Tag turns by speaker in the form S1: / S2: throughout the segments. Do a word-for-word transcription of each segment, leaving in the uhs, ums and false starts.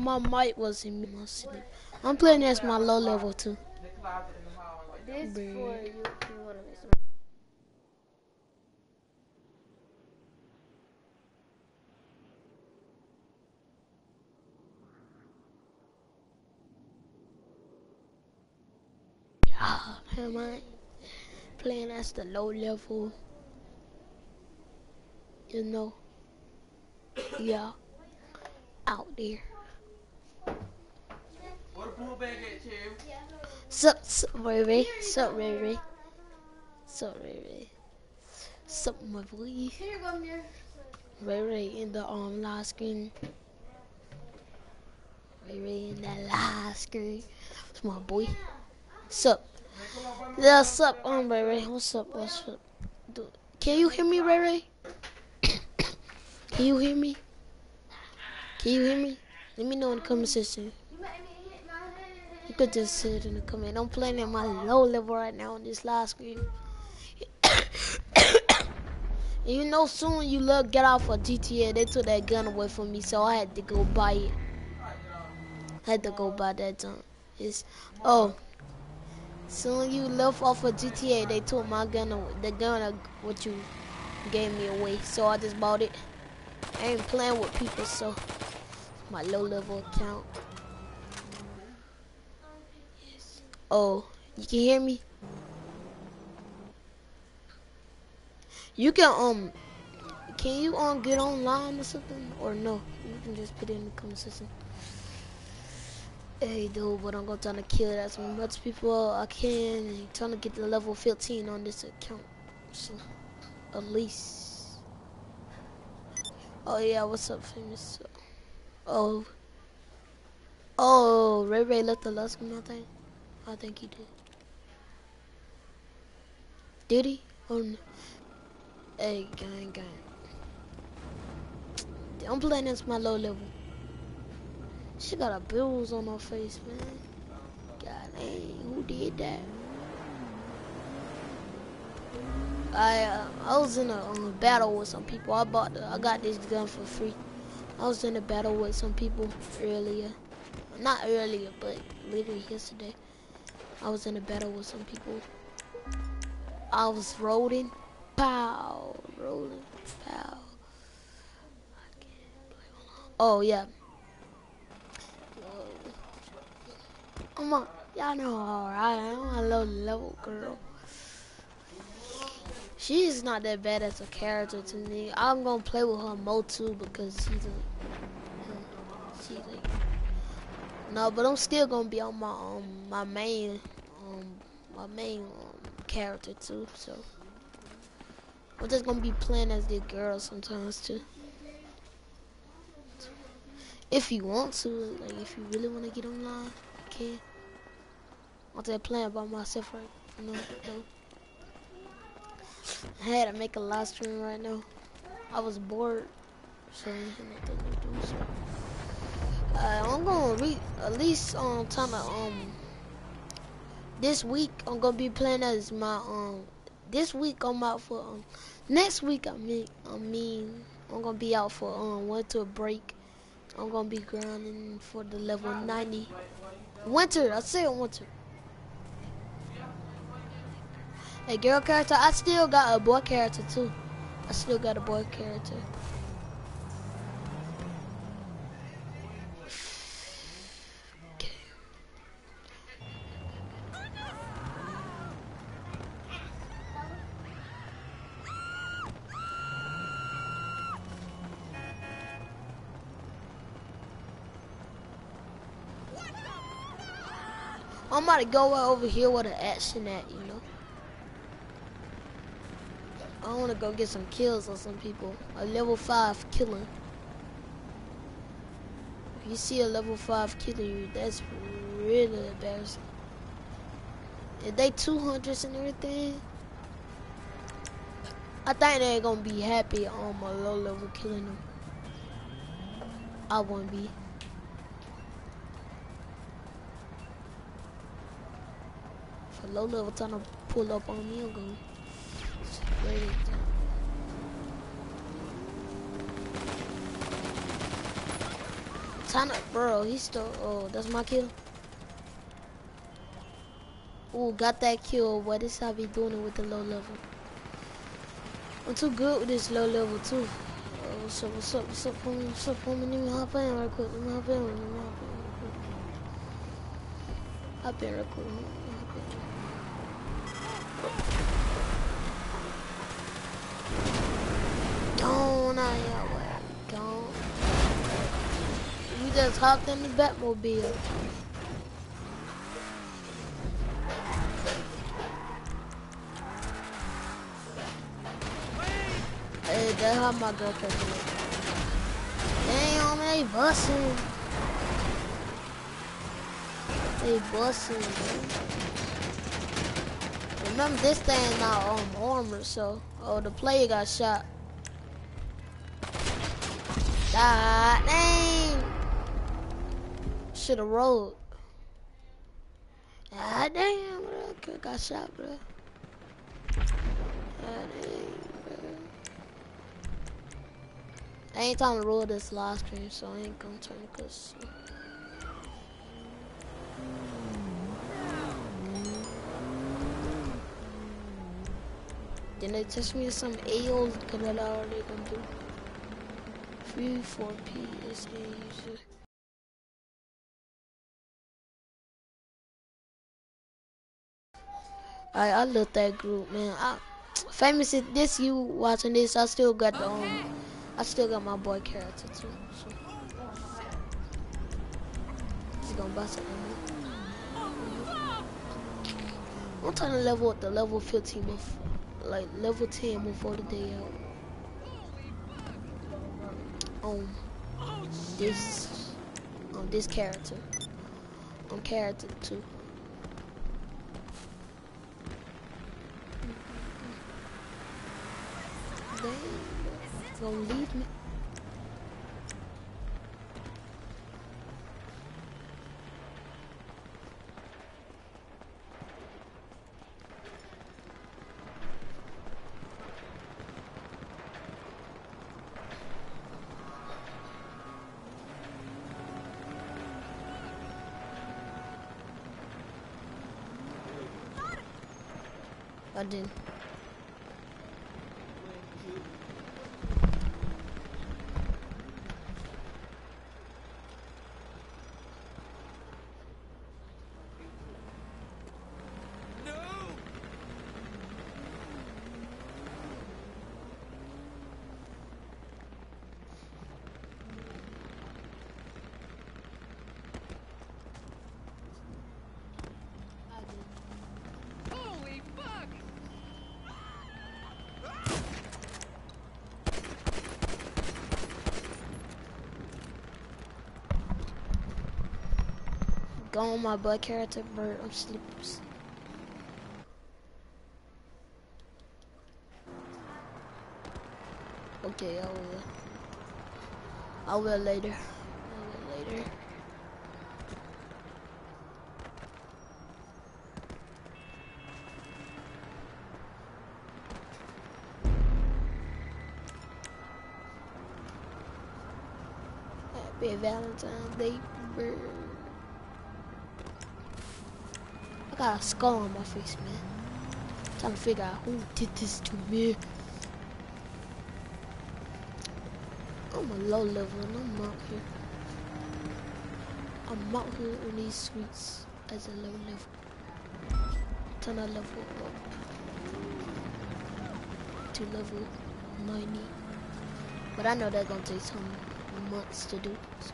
S1: my mic was in my sleep. I'm playing as my low level too.
S2: This
S1: Bruh.
S2: for you if you want to make some.
S1: Ah, am I playing as the low level? You know, yeah, out there.
S3: What a pool bag at, Cherry?
S1: Sup, sup, Ray Sup, Ray Sup, Ray Sup, my boy.
S2: Here you go, Mir.
S1: Ray Ray in the um live screen. Ray Ray in that live screen. It's my boy. Sup. Yeah, sup, um, Ray Ray. What's up? What's up? Dude, can you hear me, Ray Ray? Can you hear me? Can you hear me? Let me know in the comment section.
S2: You made me hit my head.
S1: You could just say it in the comment. I'm playing at my low level right now on this live screen. And you know, soon you look get off of G T A, they took that gun away from me, so I had to go buy it. I had to go buy that junk. It's oh, soon you left off of G T A, they took my gun away. The gun of what you gave me away, so I just bought it. I ain't playing with people, so my low level account. Yes. Oh, you can hear me? You can um, can you um get online or something, or no? You can just put it in the comment section. Hey dude, but I'm gonna try to kill as much people I can. And trying to get to level fifteen on this account, so at least. Oh yeah, what's up, famous? Oh, oh, Ray Ray left the last one, I think. I think he did. Did he? Oh no. Hey, gang, gang. I'm playing against my low level. She got a bruise on her face, man. God dang, who did that? I uh, I was in a um, battle with some people. I bought the, I got this gun for free. I was in a battle with some people earlier. Not earlier, but literally yesterday. I was in a battle with some people. I was rolling, pow, rolling, pow. Oh yeah. I'm a, y'all know how I am. I'm a low level girl. She's not that bad as a character to me. I'm gonna play with her more too because she's a, she's a. No, but I'm still gonna be on my um my main um my main um, character too. So I'm just gonna be playing as this girl sometimes too. If you want to, like if you really wanna get online, you can. I'm just playing by myself right now. No. I had to make a live stream right now. I was bored, so I had nothing to do. So uh, I'm gonna read at least um time of, um this week I'm gonna be playing as my um this week I'm out for um next week I mean I mean I'm gonna be out for um winter break. I'm gonna be grinding for the level ninety. Winter, I said winter. A girl character, I still got a boy character too. I still got a boy character. Okay. I'm about to go over here where the action at, you know. I want to go get some kills on some people. A level five killer. If you see a level five killing you, that's really embarrassing. If they two hundreds and everything, I think they're gonna be happy on my low level killing them. I won't be. For low level trying to pull up on me, I'm gonna spray it down. Tana, bro, he still. Oh, that's my kill. Ooh, got that kill. Boy, this how I be doing it with the low level. I'm too good with this low level too. Oh, what's up? What's up? What's up, homie? What's up, homie? Let me hop in real quick. Let me hop in. Let me hop in real quick. Hop in real quick. Hop in. Don't I? Don't. We just hopped in the Batmobile. Hey, that's how my girl can do it. Damn, they busting. They busting, man. Remember, this thing not um, armored, so. Oh, the player got shot. God dang. Should've rolled. God damn, bro. Kid got shot, bro. God dang, bro. I ain't time to roll this live stream, so I ain't gonna turn it cause. Then they text me some A Os because that's all they gonna do. three four P is a user. Alright, I love that group, man. I, famous, if this you watching this, I still got the um, I still got my boy character too. So he's gonna bust it. I'm trying to level up the level fifteen before, like level ten before the day out. On this, on this character, on character two. It's gonna leave me. I didn't. Go on my butt character, bird of slippers. Okay, I will. I will later. I will later. Happy Valentine's Day, bird. I got a skull on my face, man. I'm trying to figure out who did this to me. I'm a low level and I'm out here. I'm out here in these streets as a low level. Till I level up to level ninety. But I know that's gonna take some months to do. So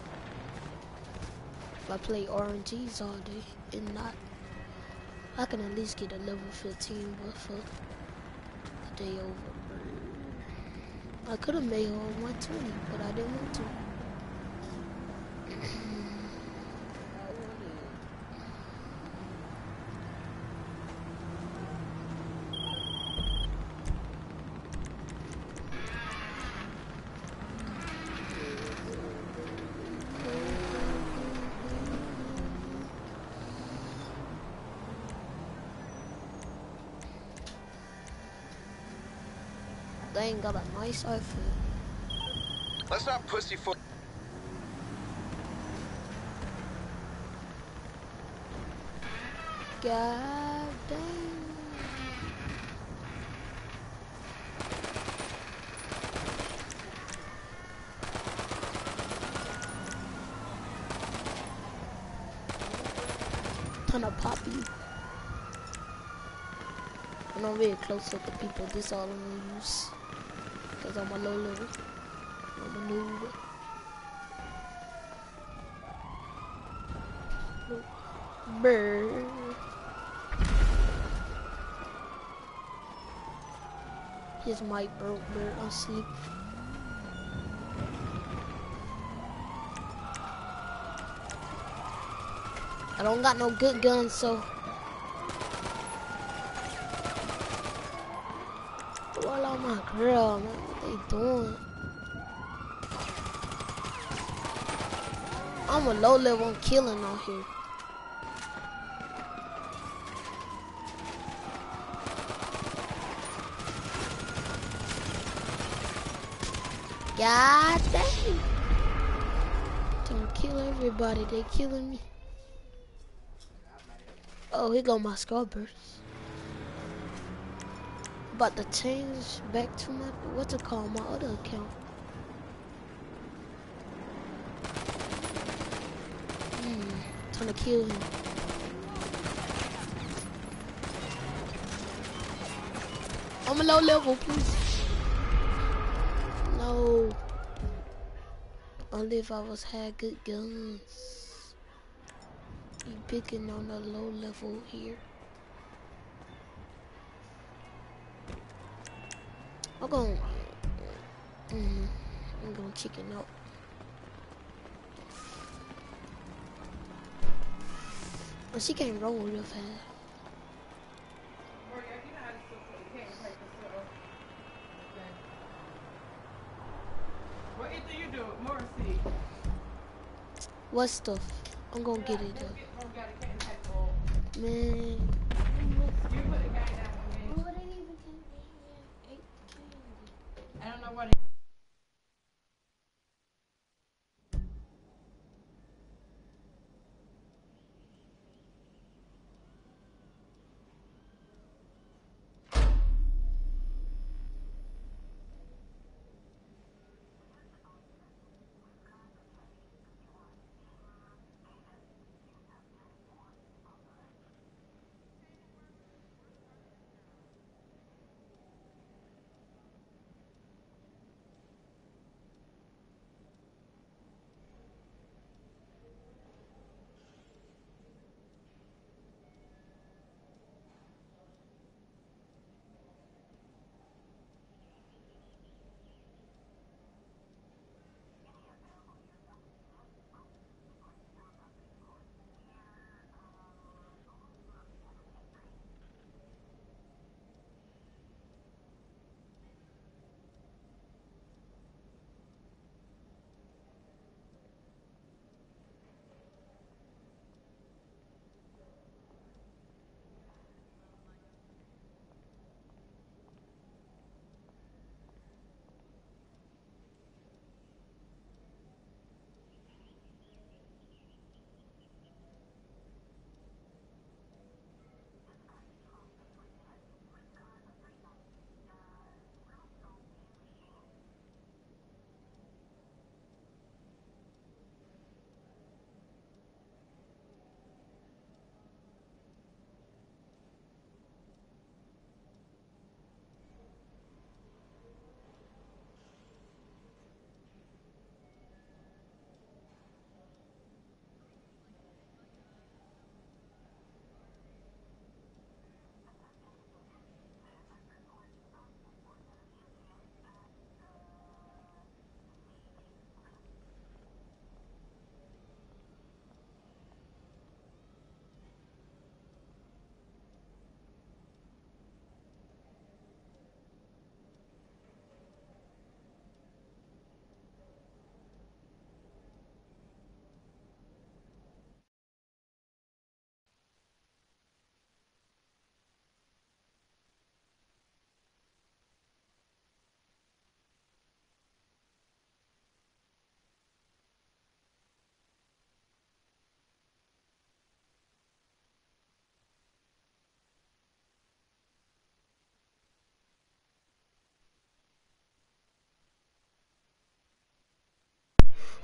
S1: if I play R N Gs all day and not, I can at least get a level fifteen before the day over. I could have made her on one twenty, but I didn't want to. They ain't got a nice outfit.
S4: Let's not pussyfoot.
S1: God damn. Ton of pop you. When I'm very close with the people, this all I'm gonna use. Cause I'm a low level. I'm a noob. Brr. His mic broke, bird. I'm asleep. I don't got no good guns, so. What on my girl, man? What they doing? I'm a low level killing out here. God dang. Gonna kill everybody. They killing me. Oh, here go my Scarburst. About to change back to my, what to call my other account. Hmm, trying to kill him. I'm a low level, please. No. Only if I was had good guns. You picking on a low level here. I'm going. Mm, I'm going chicken out. Oh, she can't roll real fast.
S3: What either you do, Morrissey?
S1: What stuff? I'm gonna get it though. Man.
S3: You put the guy down for me.
S2: What did he become?
S3: I don't know what.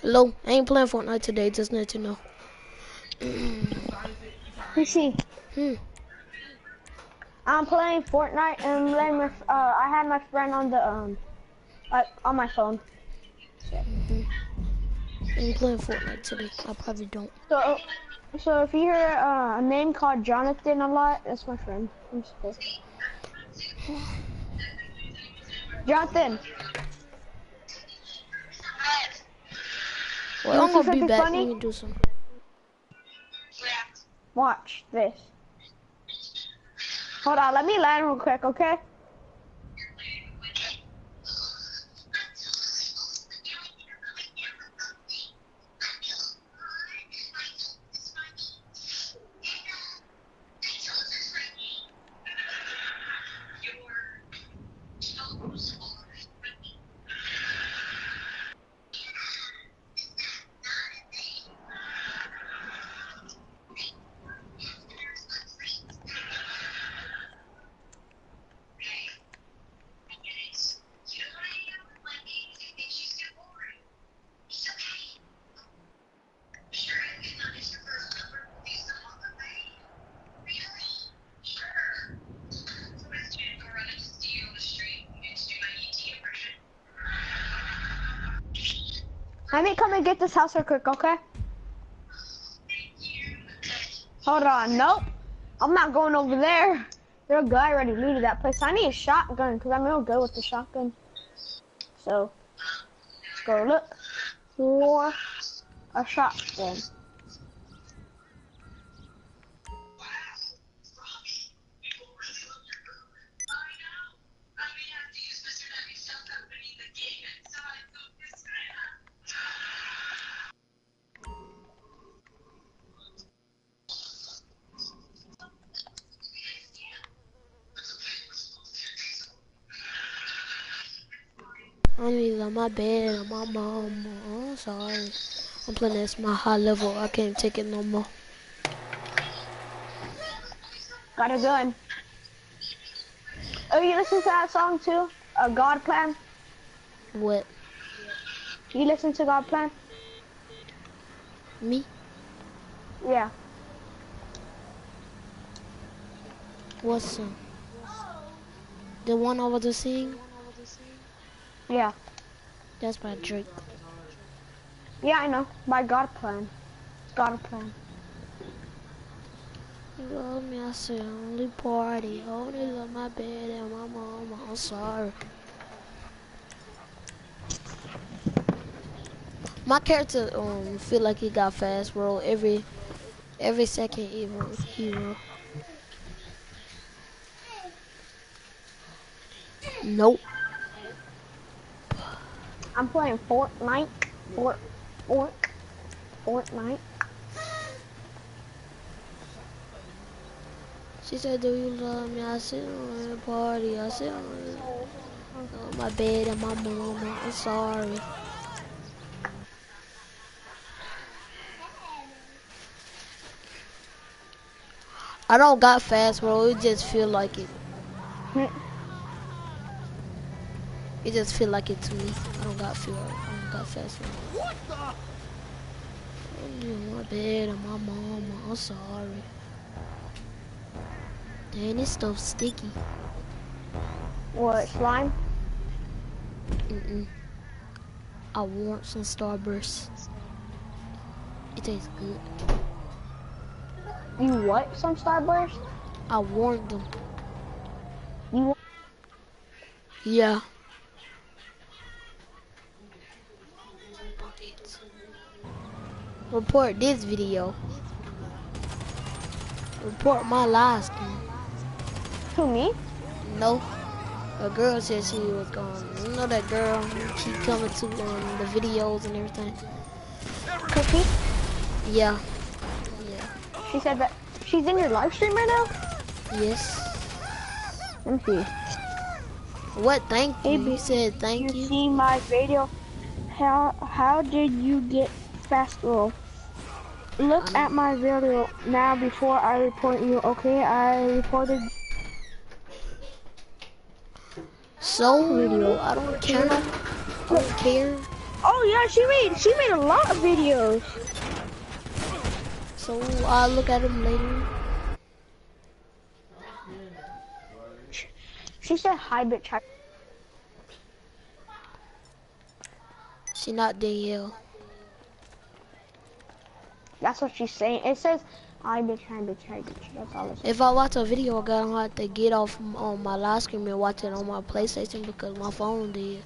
S1: Hello, I ain't playing Fortnite today, just need to know.
S4: P C.
S1: Hmm.
S4: I'm playing Fortnite and letting my, uh, I had my friend on the, um, like, on my phone.
S1: Mm-hmm. I ain't playing Fortnite today. I probably don't.
S4: So, so if you hear uh, a name called Jonathan a lot, that's my friend. I'm supposed to. Jonathan,
S1: Well,
S4: you
S1: I'm
S4: wanna see
S1: gonna be
S4: something
S1: back. Let
S4: funny?
S1: me do some.
S4: Watch this. Hold on, let me land real quick, okay? Let me come and get this house real quick, okay? Hold on, nope. I'm not going over there. There's a guy already looted that place. I need a shotgun because I'm real good with the shotgun. So, let's go look for a shotgun.
S1: I'm either on my bed or my mom. I'm sorry. I'm playing this my high level. I can't take it no more.
S4: Got a gun. Oh, you listen to that song too? A God Plan?
S1: What?
S4: You listen to God Plan?
S1: Me?
S4: Yeah.
S1: What song? The one I was just singing?
S4: Yeah.
S1: That's by Drake.
S4: Yeah, I know. My God Plan. God Plan.
S1: You love me, I say only party. Only love my bed and my mama. I'm sorry. My character um feel like he got fast roll every every second hero hero. Nope.
S4: I'm playing Fortnite. Fort, Fort, Fortnite.
S1: She said, do you love me? I said, on the party. I said, on my bed and my mama. I'm sorry. I don't got fast roll. It just feel like it. It just feel like it to me. I don't got feel. I don't got fast roll. What the? On my bed and my mama. I'm sorry. Dang, this stuff's sticky.
S4: What, slime?
S1: Mm-mm. I want some Starburst. It tastes good.
S4: You what? Some Starburst?
S1: I warned them.
S4: You want?
S1: Yeah. Report this video. Report my last one.
S4: To me?
S1: No. A girl said she was gone. You know that girl who keep coming to um, the videos and everything?
S4: Cookie?
S1: Yeah. Yeah.
S4: She said that she's in your live stream right now?
S1: Yes.
S4: Let me see.
S1: What? Thank you.
S4: Hey,
S1: You
S4: baby,
S1: said thank
S4: you
S1: you.
S4: see my video? How how did you get fast roll? Look at my video now before I report you. Okay, I reported
S1: So
S4: video.
S1: I don't care. I don't care.
S4: Oh yeah, she made she made a lot of videos.
S1: So I'll look at them later.
S4: She said hi, bitch. Hi.
S1: She not Danielle.
S4: That's what she's saying. It says hi, bitch, hi, bitch, hi, bitch. That's all it says.
S1: If I watch a video, I'm gonna have to get off on my live screen and watch it on my PlayStation because my phone did.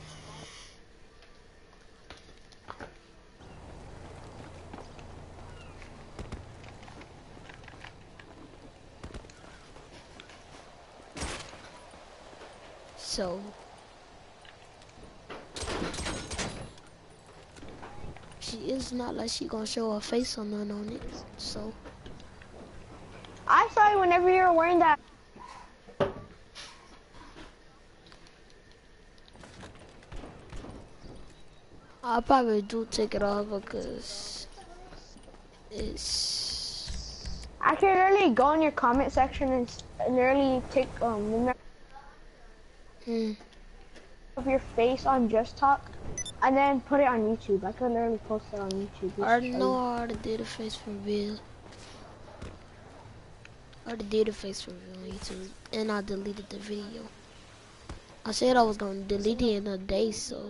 S1: So she is not like she gonna show her face or none on it. So
S4: I saw you whenever you were wearing that.
S1: I'll probably do take it off because it's.
S4: I can literally go in your comment section and, s- and literally take um the number
S1: Hmm.
S4: of your face on Just Talk, and then put it on YouTube. I could literally post it on YouTube.
S1: I already know I already did a face reveal. I already did a face reveal on YouTube, and I deleted the video. I said I was gonna delete it in a day, so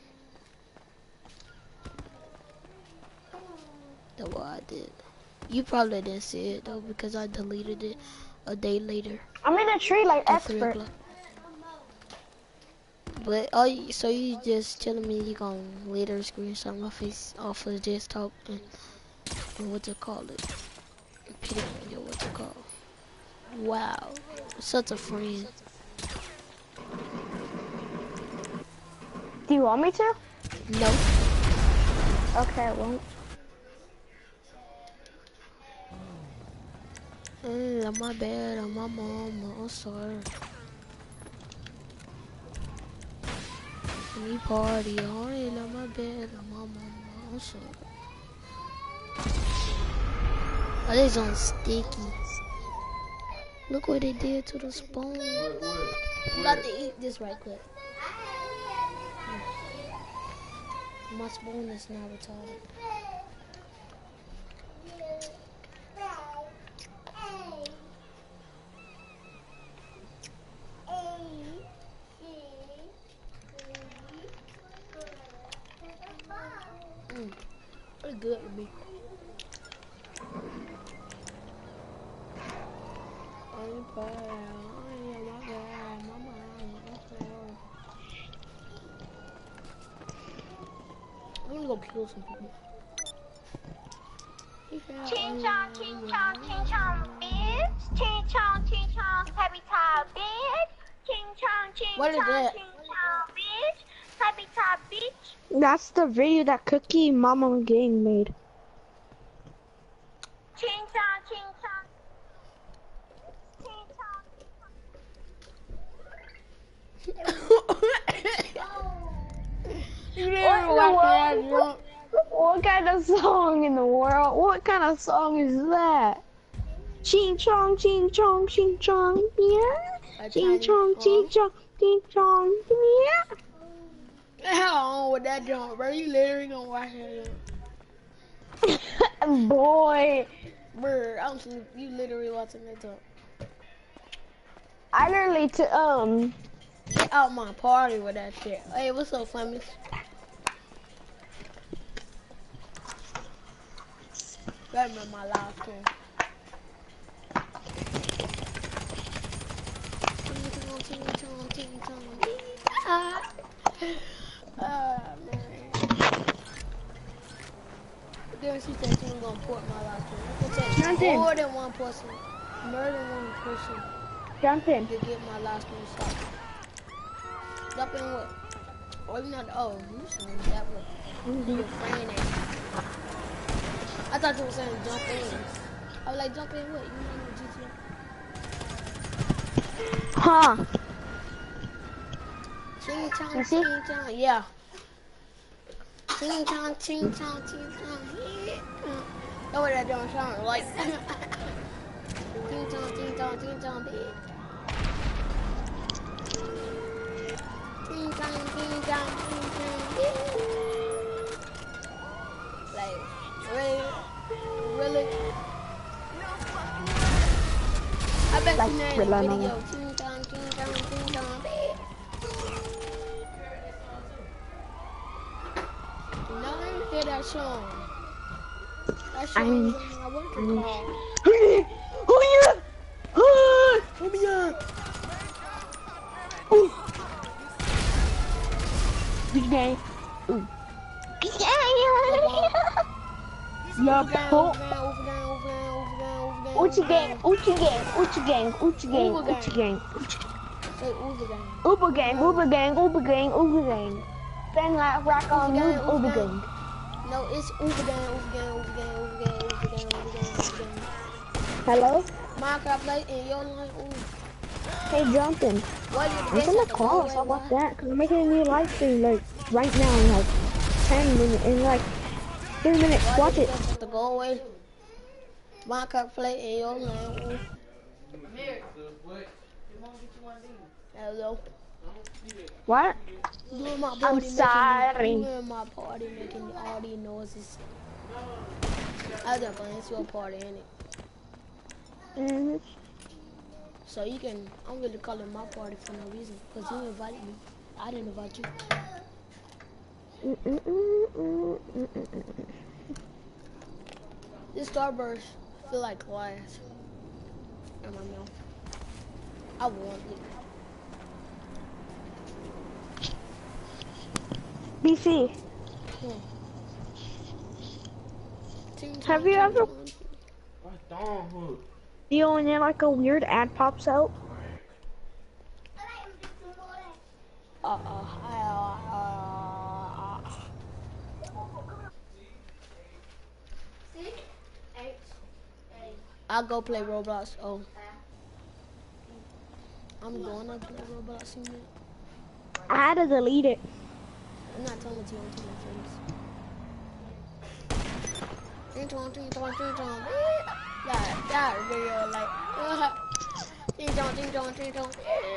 S1: that's what I did. You probably didn't see it though because I deleted it a day later
S4: I'm in a tree like
S1: at three
S4: expert.
S1: o'clock. But oh, you- so you just telling me you gonna later screenshot my face off of Just Talk and, and what to call it? Put it on your what to call? Wow, such a friend.
S4: Do you want me to?
S1: No.
S4: Okay, I won't.
S1: Mm, my bad, I'm my mom, I'm sorry. Me party, I ain't on my bed, I'm my mom, I'm sorry. Oh, this on sticky. Look what they did to the spoon. I'm about to eat this right quick. My spoon is now retarded. Mm, pretty good to me. I'm proud, I am my God, my mom, I'm sorry. I'm gonna go kill some people.
S5: Ching chong, ching chong, ching chong, bitch. Ching chong, ching chong, happy top, bitch. Ching chong, ching
S1: What is
S5: chong,
S1: that?
S5: ching chong, bitch. Happy top, bitch.
S4: That's the video that Cookie Mama Gang made.
S5: Ching chong, ching chong. Ching chong.
S1: You
S4: What
S1: never
S4: in the
S1: watch that
S4: world?
S1: drunk.
S4: What kind of song in the world? What kind of song is that? Ching chong, ching chong, ching chong, yeah.
S1: A
S4: Ching
S1: Chinese
S4: chong, ching
S1: song.
S4: chong, ching chong, yeah.
S1: Hell on with that drunk, bro. You literally gonna watch that drunk.
S4: Boy,
S1: Bro, I'm sleep. You literally watching that drunk.
S4: I literally t um.
S1: Get out my party with that shit. Hey, what's up, Fleming? Gotta remember my live stream. Ah, ah, man. Then she said she was gonna port my live stream. I can take
S4: Jonathan.
S1: more than one person, more than one person
S4: Jump in.
S1: to get my live stream stopped. Jump in what? Or you not? Oh, you saying that way? Your friend ain't. I thought you were saying jump in. I was like, jump in what? You know G T A?
S4: Huh?
S1: Ching chong,
S4: You see?
S1: ching chong, yeah. Ching chong, ching chong, ching chong, yeah. Know what that don't sound like? Ching chong, ching chong, ching chong, bitch. Ching chong, ching chong, ching chong, bitch. Like, really? Really? I bet
S4: Like,
S1: you made
S4: rely
S1: a
S4: on
S1: video. Ting dong, ting dong, ting dong, bitch. No, I didn't hear that song. That
S4: I
S1: song
S4: mean,
S1: was on my what's
S4: I
S1: it
S4: mean,
S1: called?
S4: oh yeah! Oh, oh yeah! Ooh. Good game. Ooh. Good game. Yeah, po. Uchi gang, Uchi gang, Uchi gang, Uchi gang, Uchi gang.
S1: Say Uber gang.
S4: Uber gang, Uber gang, Uber gang, Uber gang. Bang like rock on
S1: Uber gang,
S4: Uber
S1: Uber
S4: gang.
S1: No, it's Uber gang, Uber gang, Uber gang, Uber gang, Uber gang, Uber gang, Uber gang.
S4: Hello?
S1: Minecraft play in your line. Ooh.
S4: Hey, Jonathan.
S1: What you
S4: I'm
S1: the
S4: gonna
S1: best
S4: call us about that because I'm making a new live stream like right now in like ten minutes, in like three minutes. Watch it.
S1: To go away. Minecraft play in your line. Hello.
S4: What?
S1: You in my
S4: I'm
S1: party
S4: sorry.
S1: Making, you in my party making all these noises. I was playing. It's your party, ain't it?
S4: Mm-hmm.
S1: So you can, I'm really calling my party for no reason, because you invited me. I didn't invite you. This Starburst feel like glass in my mouth. I want it.
S4: B C,
S1: Hmm.
S4: have you ever, you know, when you're like a weird ad pops out?
S1: Uh, uh, uh, uh,
S2: Six, eight, eight.
S1: I'll go play Roblox. Oh. I'm going to play Roblox in a minute.
S4: I had to delete it.
S1: I'm not telling you until my friends. Ting tong, ting tong, ting tong. That, that video like, uh, ting tong, ting tong, ting tong.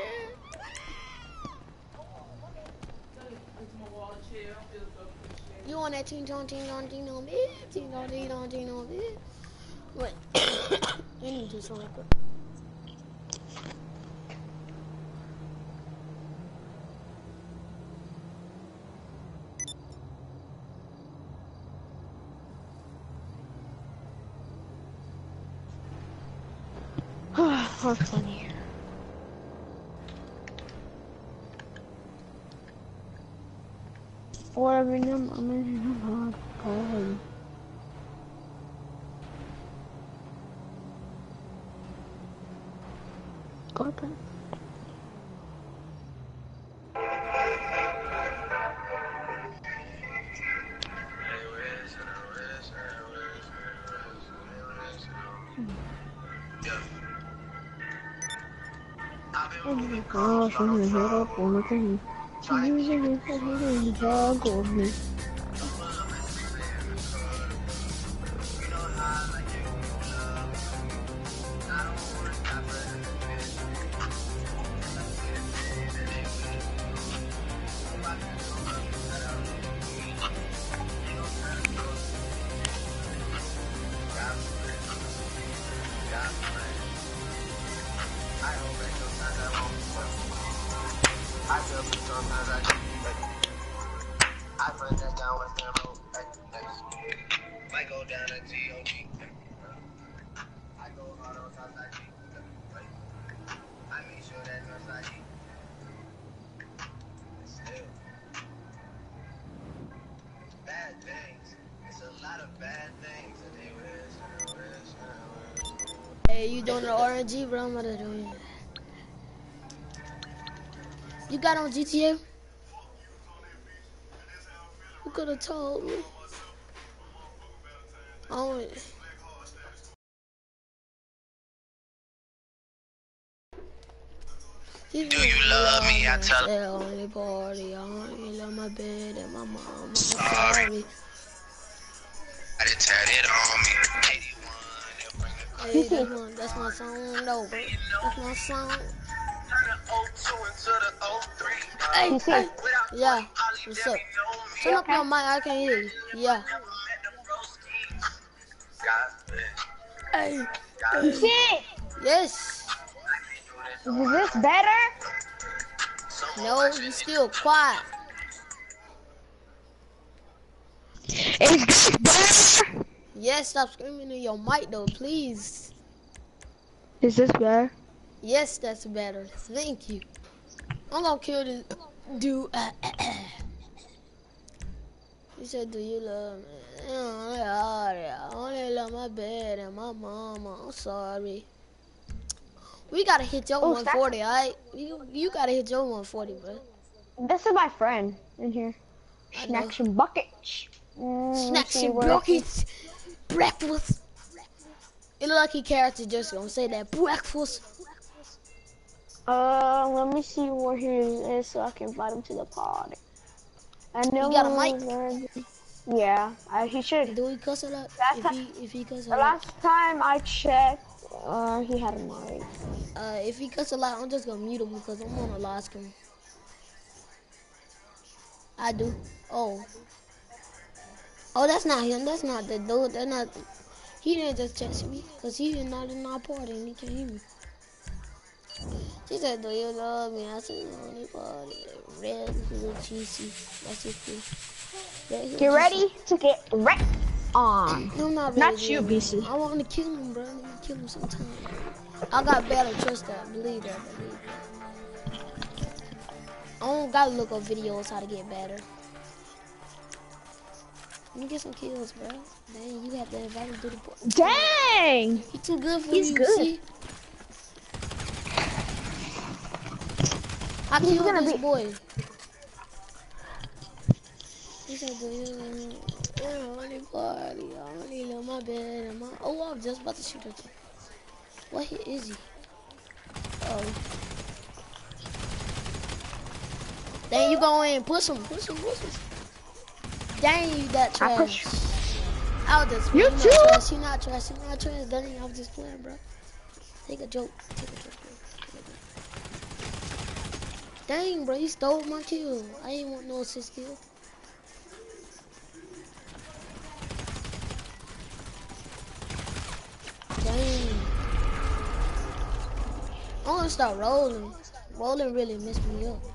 S1: You on that ting tong, ting tong, ting tong, bitch? Ting tong, ting tong, ting tong, bitch? Wait, I need to do something quick.
S4: How funny. Whatever number I'm in, I'm hard. Go ahead. Oh my gosh, I'm gonna hit up one more thing. I'm using it for the dog of me.
S1: Hey, you doing the R N G, bro? I'm gonna do it. You got on G T A? You could have told me. Oh, do you love me? I tell her. Only party, I only love my bed and my mom. I'm sorry. I didn't tell it on me. Hey, that's my, that's my song, no, bro. That's my song. Hey, hey. Yeah, what's up? Turn up your mic, I can't hear you. Yeah. Hey.
S4: Shit!
S1: Yes.
S4: Is this better?
S1: No, you still quiet.
S4: Is this better?
S1: Yes, stop screaming in your mic though, please.
S4: Is this better?
S1: Yes, that's better. Thank you. I'm gonna kill this dude. He said, do you love me? Oh, yeah, I only love my bed and my mama. I'm sorry. We gotta hit your
S4: Oh,
S1: one forty, alright? You, you gotta hit your one forty, bro.
S4: This is my friend in here.
S1: I know.
S4: Snacks and buckets. Mm, let's
S1: Snacks
S4: see
S1: and
S4: where-
S1: buckets. Breakfast. It look like he character just gonna say that. Breakfast.
S4: Uh, let me see where he is so I can invite him to the pod. I know.
S1: He got a mic?
S4: mic? Yeah, uh, he should.
S1: Do he cuss a lot?
S4: Last
S1: If
S4: time-
S1: he if he cuss a
S4: The
S1: lot,
S4: last time I checked, uh, he had a mic.
S1: uh, if he cuss a lot, I'm just gonna mute him because I'm on a live screen. I do. Oh. Oh, that's not him. That's not the dude. That's not. He didn't just text me because he is not in our party and he can't hear me. She said, do you love me? I said, on the party. Red, blue, cheesy. That's it. Red, blue,
S4: Get ready to get wrecked on.
S1: No, I'm not ready.
S4: Not you,
S1: yet,
S4: B C.
S1: man. I want to kill him, bro. I need to kill him sometime. I got better. Trust that. Believe that. Believe that. I don't gotta look up videos how to get better. Let me get some kills, bro. Dang, you have to invite him to the board.
S4: Dang!
S1: He too good for
S4: He's
S1: you,
S4: good.
S1: see? I
S4: He's
S1: killed
S4: gonna
S1: this
S4: be-
S1: boy. He said, do you I only party, I only love my bed and my... Oh, I was just about to shoot at you. What hit is he? Oh. Dang, you go in. Push him, push him, push him. Dang, you that
S4: I push.
S1: trash. I was just
S4: You
S1: playing.
S4: too?
S1: Not trash. You not trash. You not trash. Dang, I was just playing, bro. Take a joke. Take a joke, bro. Take a joke. Dang, bro, you stole my kill. I ain't want no assist kill. Dang. I'm gonna start rolling. Rolling really messed me up.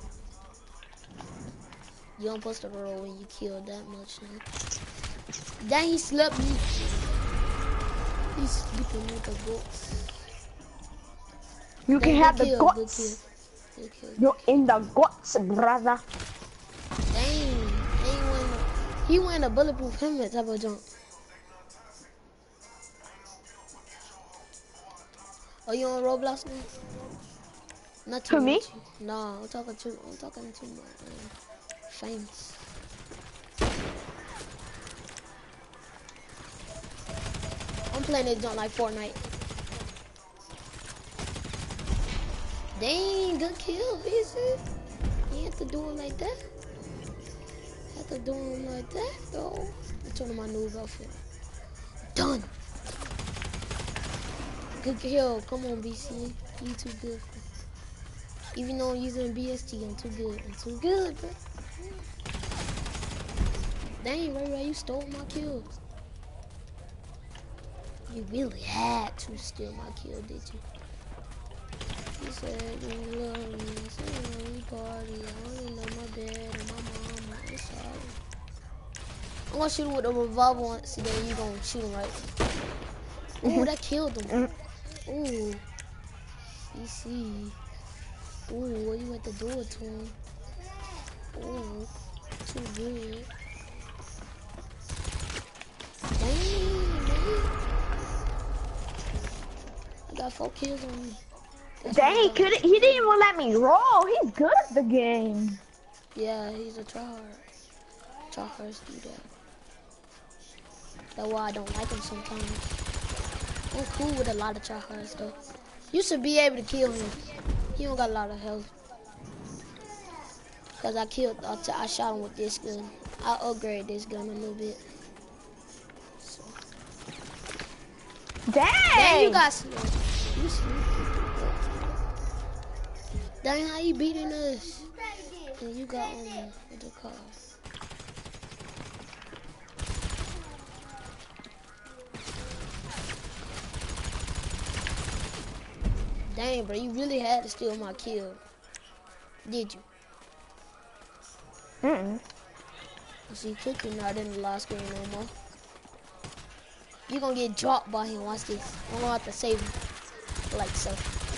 S1: You don't supposed to roll when you kill that much now. Dang, he slept me. He's sleeping with the guts.
S4: You can
S1: Dang,
S4: have
S1: good
S4: the
S1: kill, good
S4: guts.
S1: kill, good kill.
S4: You're in the guts, brother.
S1: Dang, he went, he went a bulletproof helmet type of jump. Oh, you on Roblox now? Not too
S4: To me?
S1: much. No, I'm talking to, I'm talking to my um, famous. I'm playing this jump like Fortnite. Dang, good kill, B C. You have to do it like that. Have to do it like that, though. I'm turning my new outfit. Done. Good kill. Come on, B C. You too good. Even though I'm using B S T, I'm too good. I'm too good, bro. Dang, Ray Ray, you stole my kill. You really had to steal my kill, did you? He said, you love me. I said, we party. I only love my dad and my mama. I'm sorry. I'm gonna shoot him with a revolver once, and then you gonna shoot him right. Ooh, that killed him. Ooh. B C. Ooh, what you had to do it to him? Ooh, too good. Dang, man. I got four kills on me. That's
S4: Dang, he
S1: what I got.
S4: couldn't. He didn't even let me roll. He's good at the game.
S1: Yeah, he's a tryhard. Tryhards do that. That's why I don't like him sometimes. I'm cool with a lot of tryhards though. You should be able to kill him. He don't got a lot of health. Cause I killed, I, t I shot him with this gun. I upgrade this gun a little bit. So.
S4: Dang!
S1: Dang, you got slow. You slow. Dang, how you beating us? And you got on um, with the car. Dang, bro, you really had to steal my kill. Did you?
S4: Mm-mm.
S1: See, Cookie not in the last screen no more. You gonna get dropped by him. Watch this. I'm gonna have to save him. Like so.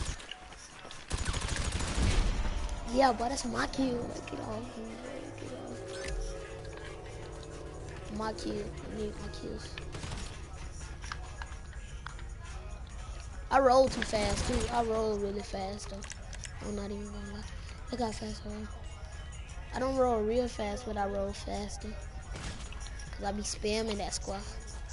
S1: Yeah, but that's my kill. Like, get off. Get off. My kill. I need my kills. I roll too fast too. I roll really fast though. I'm not even gonna lie. Look how fast I roll. I don't roll real fast, but I roll faster. Cause I be spamming that squad.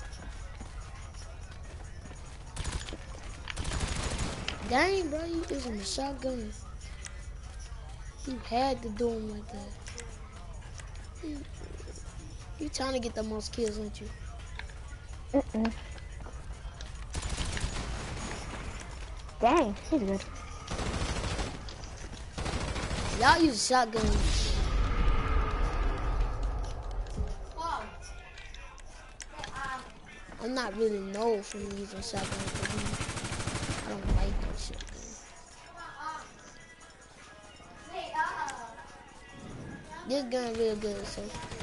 S1: Dang, bro, you using the shotgun. You had to do him like that. You, you trying to get the most kills, aren't you?
S4: Mm-mm. Dang, he's good.
S1: Y'all use shotguns. I'm not really known for using shotguns. I don't like that shotgun. This gun real good, so.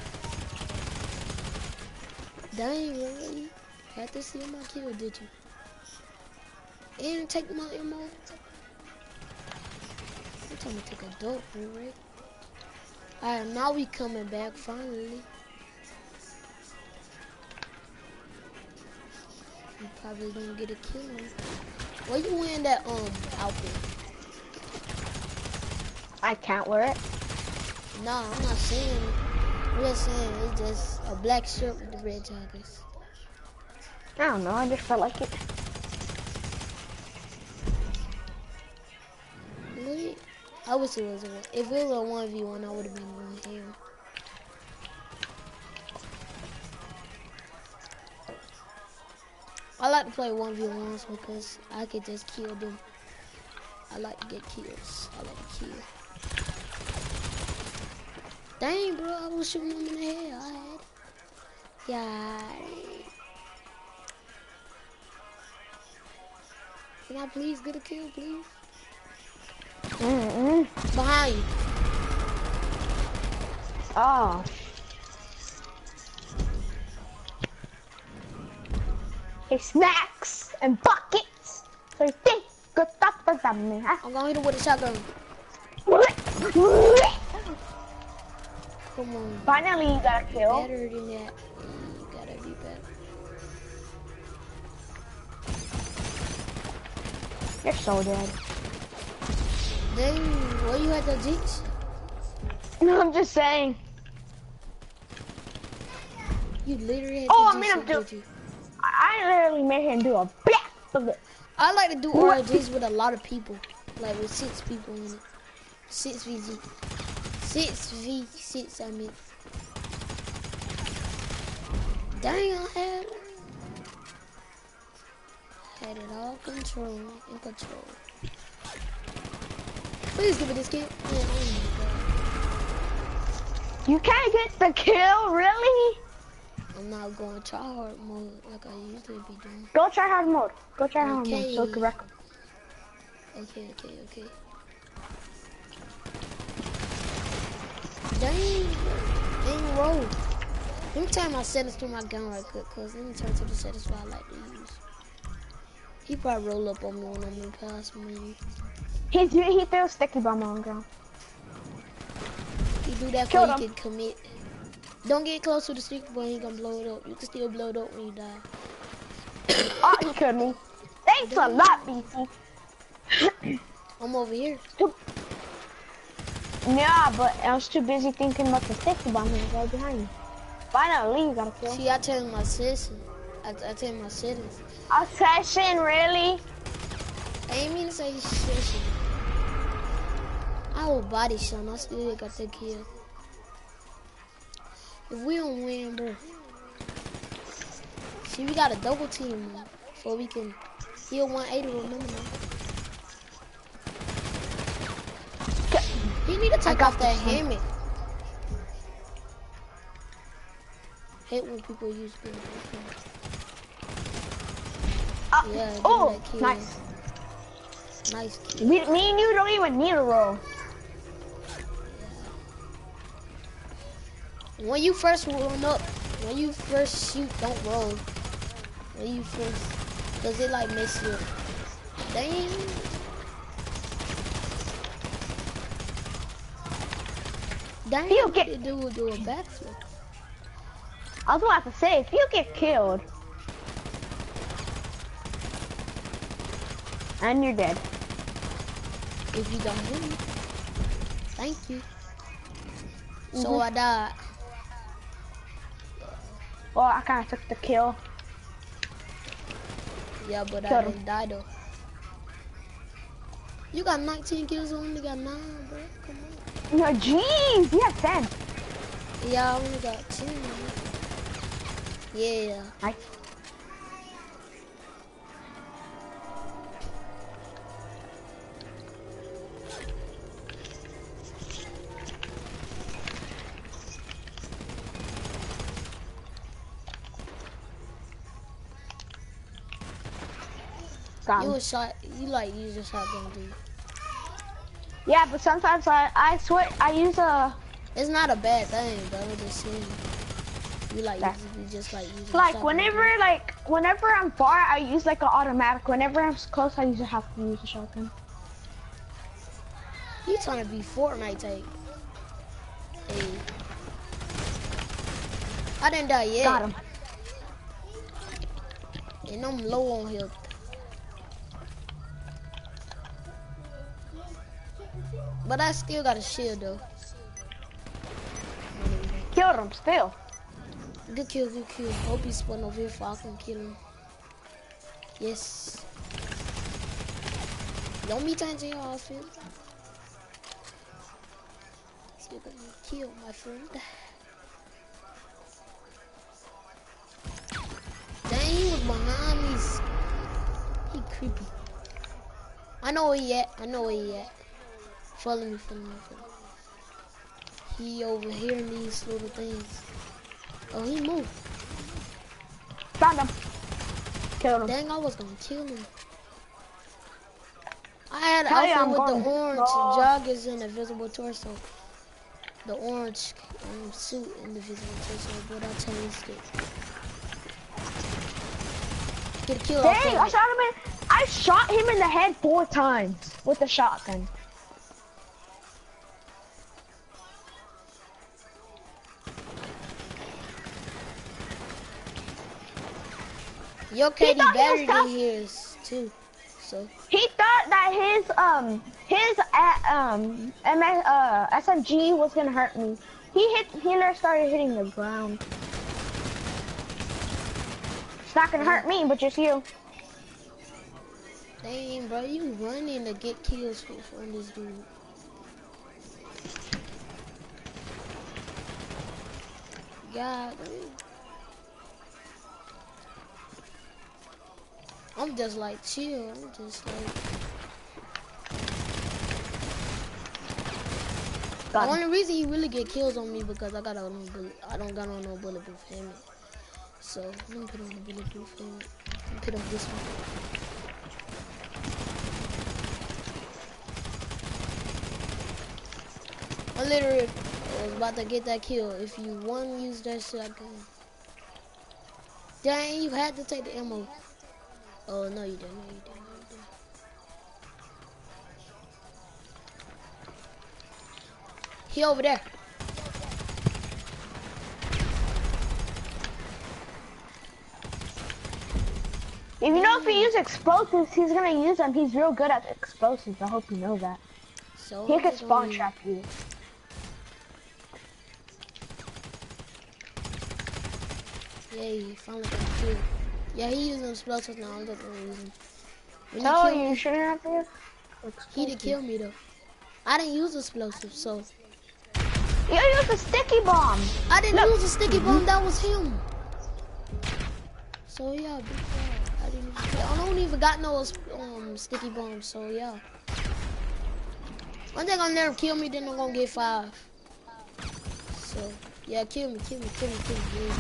S1: Dang, really? Had to see my kill, did you? And take my ammo. You told me to take a dope, right? Alright, now we coming back finally. You probably gonna get a kill. Where you wearing that um outfit?
S4: I can't wear it.
S1: Nah, I'm not saying it. I'm just saying it's just a black shirt with the red joggers.
S4: I don't know, I just felt like it.
S1: Really? I wish it was a one. If it was a one v one, I would have been one him. I like to play one v ones because I could just kill them. I like to get kills. I like to kill. Dang, bro, I was shooting him in the head. I had. Yeah. Can I please get a kill, please?
S4: Mm-mm.
S1: Behind you.
S4: Oh. Hey, snacks and buckets. So you think good stuff for them, huh?
S1: I'm gonna hit him with a shotgun. Come on.
S4: Finally, you got a kill.
S1: Better than that. You gotta be better.
S4: You're so dead.
S1: Dang, where you at the jinx?
S4: No, I'm just saying.
S1: You literally had
S4: Oh,
S1: the
S4: I
S1: jinx,
S4: mean, I'm
S1: did
S4: do-
S1: you?
S4: I literally made him do a backflip.
S1: I like to do R L Gs with a lot of people. Like with six people in it. Six v z. Six v six, I mean. Dang, I had had it all control in control. Please give me this kill. Yeah, oh my god.
S4: You can't get the kill, really?
S1: I'm not going try hard mode like I usually be doing.
S4: Go try hard mode. Go try hard
S1: Okay.
S4: mode so correct.
S1: Okay, okay, okay. Dang, dang roll. Let me turn my settings to my gun right quick, cause let me turn to the settings what I like to use. He probably roll up on me when I'm in past me.
S4: He, he threw a sticky bomb on the ground.
S1: He do that
S4: Killed
S1: so he
S4: him.
S1: can commit. Don't get close to the stick, but he ain't gonna blow it up. You can still blow it up when you die.
S4: Oh, he killed me. Thanks a lot, B T.
S1: I'm over here.
S4: Yeah, but I was too busy thinking about the sticky bomb that was right behind me. Finally, you got a kill.
S1: See, I tell my settings. I, I tell my settings.
S4: A session, really?
S1: I ain't mean to say shit. I will body shot. I still got the kill. If we don't win, bro. See, we got a double team now, so we can heal one eighty. Remember now. You need to take off that helmet. Hate when people use good.
S4: Uh,
S1: Yeah,
S4: oh,
S1: that kill.
S4: nice.
S1: Nice kill.
S4: Me, me and you don't even need a roll.
S1: When you first run up, when you first shoot, don't roll. When you first, cause it like makes you. Damn. Damn.
S4: You get-
S1: the dude will do a backflip.
S4: I was about to say, if you get killed, and you're dead.
S1: If you don't hit me, thank you. So I died.
S4: Well, I kind of took the kill.
S1: Yeah, but I
S4: Killed him.
S1: didn't die though. You got nineteen kills, I only got nine, bro. Come on.
S4: No, jeez, you have ten.
S1: Yeah, I only got ten. Yeah.
S4: Nice. Got
S1: You
S4: him.
S1: a shot, you like use a shotgun, dude.
S4: Yeah, but sometimes I, I swear, I use a,
S1: It's not a bad thing, but I'm just saying. You like,
S4: Yeah.
S1: use, you just like using
S4: like,
S1: shotgun,
S4: whenever,
S1: dude.
S4: like, whenever I'm far, I use, like, an automatic. Whenever I'm close, I usually have to use a shotgun.
S1: You trying to be Fortnite type. Hey. I didn't die yet.
S4: Got him.
S1: And I'm low on health. But I still got a shield though.
S4: Killed him, still.
S1: Good kill, good kill. Hope he spun over here so I can kill him. Yes. Don't be trying to your outfit. Still gonna kill my friend. Dang, he was behind me. He creepy. I know where he at. I know where he at. Follow me, follow me, follow me. He over here in these little things. Oh, he moved.
S4: Found him. Killed him.
S1: Dang, I was gonna kill him. I had an
S4: Tell ya
S1: outfit
S4: I'm
S1: with
S4: going
S1: the orange
S4: raw.
S1: joggers and the visible torso. The orange um, suit and the visible torso, but I changed it. Get a kill off
S4: Dang,
S1: of
S4: I
S1: it.
S4: shot him in, I shot him in the head four times with the shotgun.
S1: Your K D
S4: thought he
S1: better
S4: was
S1: than
S4: tough.
S1: his too. So
S4: He thought that his um his uh, um M S, uh S M G was gonna hurt me. He hit he never started hitting the ground. It's not gonna hurt me, but just you.
S1: dang, bro, you running to get kills for- from this dude. God, dang. I'm just like chill. I'm just like. The
S4: Got him.
S1: only reason you really get kills on me because I got on no bullet. I don't got on no bulletproof helmet. So let me put on the bulletproof helmet. Let me put on this one. I literally was about to get that kill. If you want to use that shotgun. Dang, you had to take the ammo. Oh no, you didn't. No, you didn't. No, you didn't. He over there.
S4: If you know if he uses explosives, he's gonna use them. He's real good at explosives. I hope you know that.
S1: So
S4: He can
S1: I'm
S4: spawn
S1: gonna-
S4: trap you.
S1: Yeah, he finally got a kill. Yeah, he using explosives now. I'm just gonna use him. When he
S4: No,
S1: killed
S4: you
S1: me,
S4: shouldn't have to use
S1: he
S4: explosives.
S1: did kill me though. I didn't use explosives, so
S4: You used a sticky bomb.
S1: I didn't
S4: Look.
S1: use a sticky bomb. That was him. So yeah, big bad. I didn't. Even, I don't even got no um sticky bombs. So yeah. One thing gonna never kill me, then I'm gonna get five. So yeah, kill me, kill me, kill me, kill me. Yeah.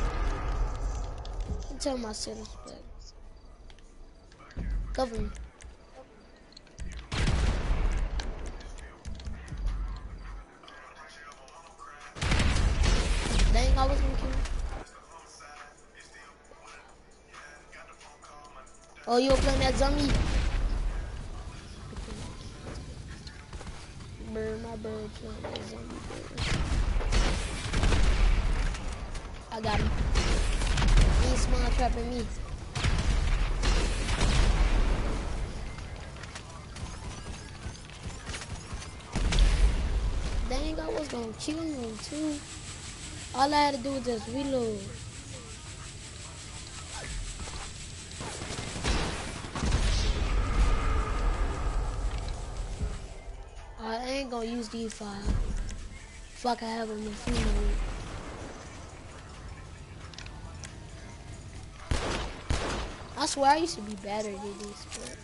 S1: I'm telling my settings back. Cover me. Dang, I was gonna kill him. Oh, you were playing that zombie? Bird, my bird playing that zombie bird. I got him. He's small trapping me. Dang, I was gonna kill him too. All I had to do was just reload. I ain't gonna use D five. If I can have him in free mode. I swear I used to be better than this, but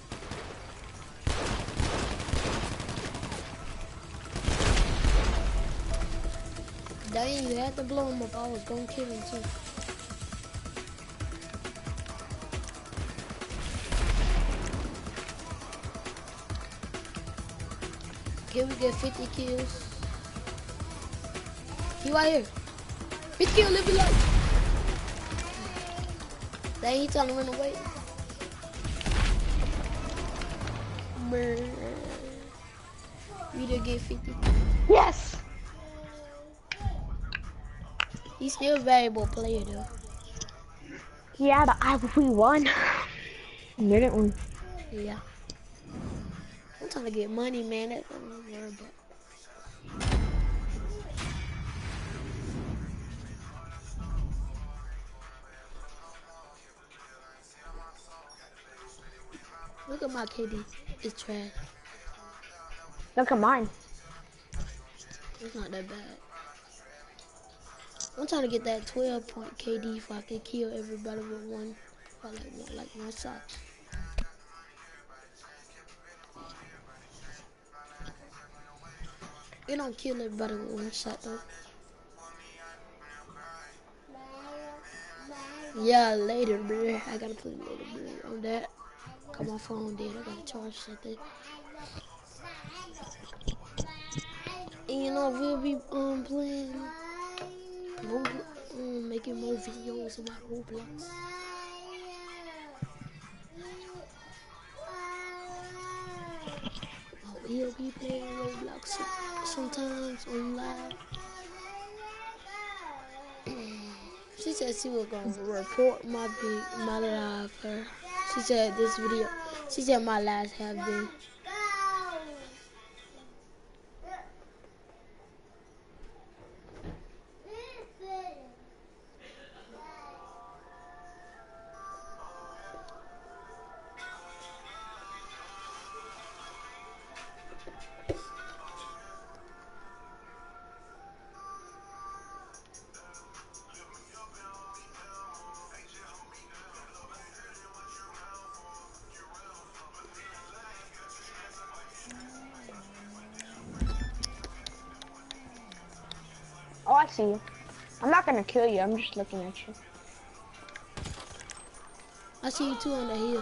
S1: dang, you had to blow him up. I was gonna kill him too. Can we get fifty kills? He right here. fifty kills, live your life. Dang, he trying to run away. Brr. We did get fifty.
S4: Yes!
S1: He's still a valuable player though.
S4: Yeah, but I we won. Didn't we?
S1: Yeah. I'm trying to get money, man. That's what I'm worried about. Look at my K D. It's trash.
S4: Look at mine.
S1: It's not that bad. I'm trying to get that twelve point K D if I can kill everybody with one, or like one, like one shot. You don't kill everybody with one shot though. Yeah, later, bro. I gotta put later, bro, on that. Cause my phone dead. I gotta charge something. And you know we'll be um playing, Roblox, um, making more videos about Roblox. Oh, we'll be playing Roblox sometimes on live. She said she was gonna report my big my live. Her. She said this video. She said my lives have been.
S4: Oh, I see you. I'm not gonna kill you. I'm just looking at you.
S1: I see you too on the hill.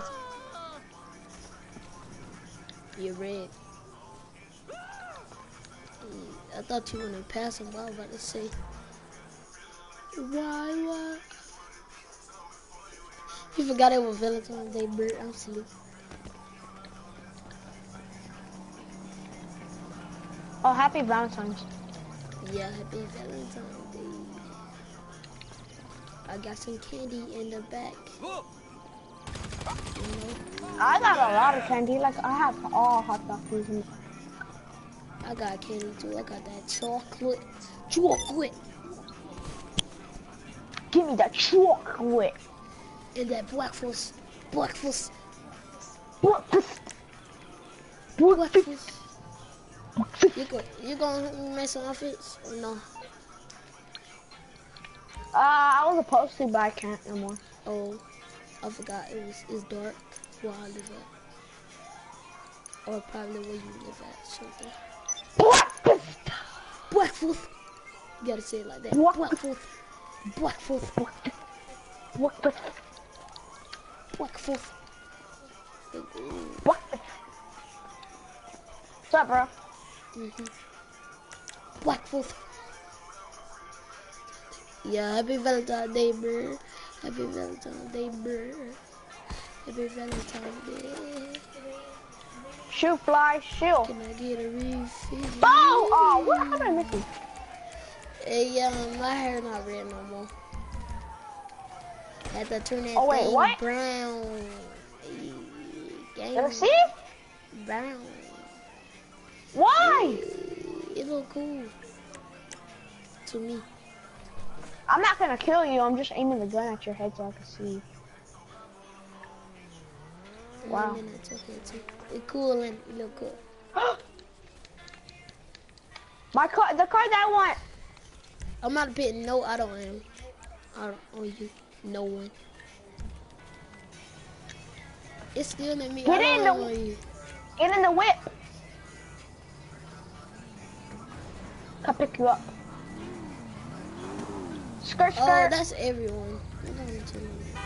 S1: You're red. I thought you were gonna pass him, but I was about to say, why, why? You forgot it was Valentine's Day, bro. I'm silly.
S4: Oh, happy Valentine's.
S1: Yeah, happy Valentine's Day. I got some candy in the back. You know?
S4: I got a lot of candy. Like, I have all hot dog season.
S1: I got candy too. I got that chocolate. Chocolate.
S4: Give me that chocolate.
S1: And that breakfast. Breakfast.
S4: Breakfast.
S1: Breakfast. You go, you gonna make some outfits or no?
S4: Uh, I was supposed to, but I can't no more.
S1: Oh, I forgot it was it's dark where I live at. Or probably where you live at, something.
S4: Breakfast.
S1: Breakfast. You gotta say it like that.
S4: Breakfast.
S1: Breakfast.
S4: Breakfast. Breakfast.
S1: Breakfast.
S4: Breakfast. What's up, bro?
S1: Mm-hmm. Breakfast. Yeah, happy Valentine's Day, bro. Happy Valentine's Day, bro. Happy Valentine's Day.
S4: Shoot, fly, shoot.
S1: Can I get a refill?
S4: Oh, oh, what? How did I miss you?
S1: Hey, yeah, my hair not red no more. Had to turn that
S4: Oh, wait,
S1: thing
S4: what?
S1: brown. Hey,
S4: Let me
S1: gang,
S4: see.
S1: brown.
S4: Why?
S1: It look cool to me.
S4: I'm not gonna kill you. I'm just aiming the gun at your head so I can see. Wow.
S1: I'm at your head too. It cool and it look good.
S4: My car, the car that I want.
S1: I'm not putting no auto on. Auto on you. No one. It's still in me.
S4: Get
S1: I
S4: in
S1: don't
S4: the-
S1: on you.
S4: Get in the whip. I'll pick you up. Skirt,
S1: Oh,
S4: skirt.
S1: that's everyone. I'm going to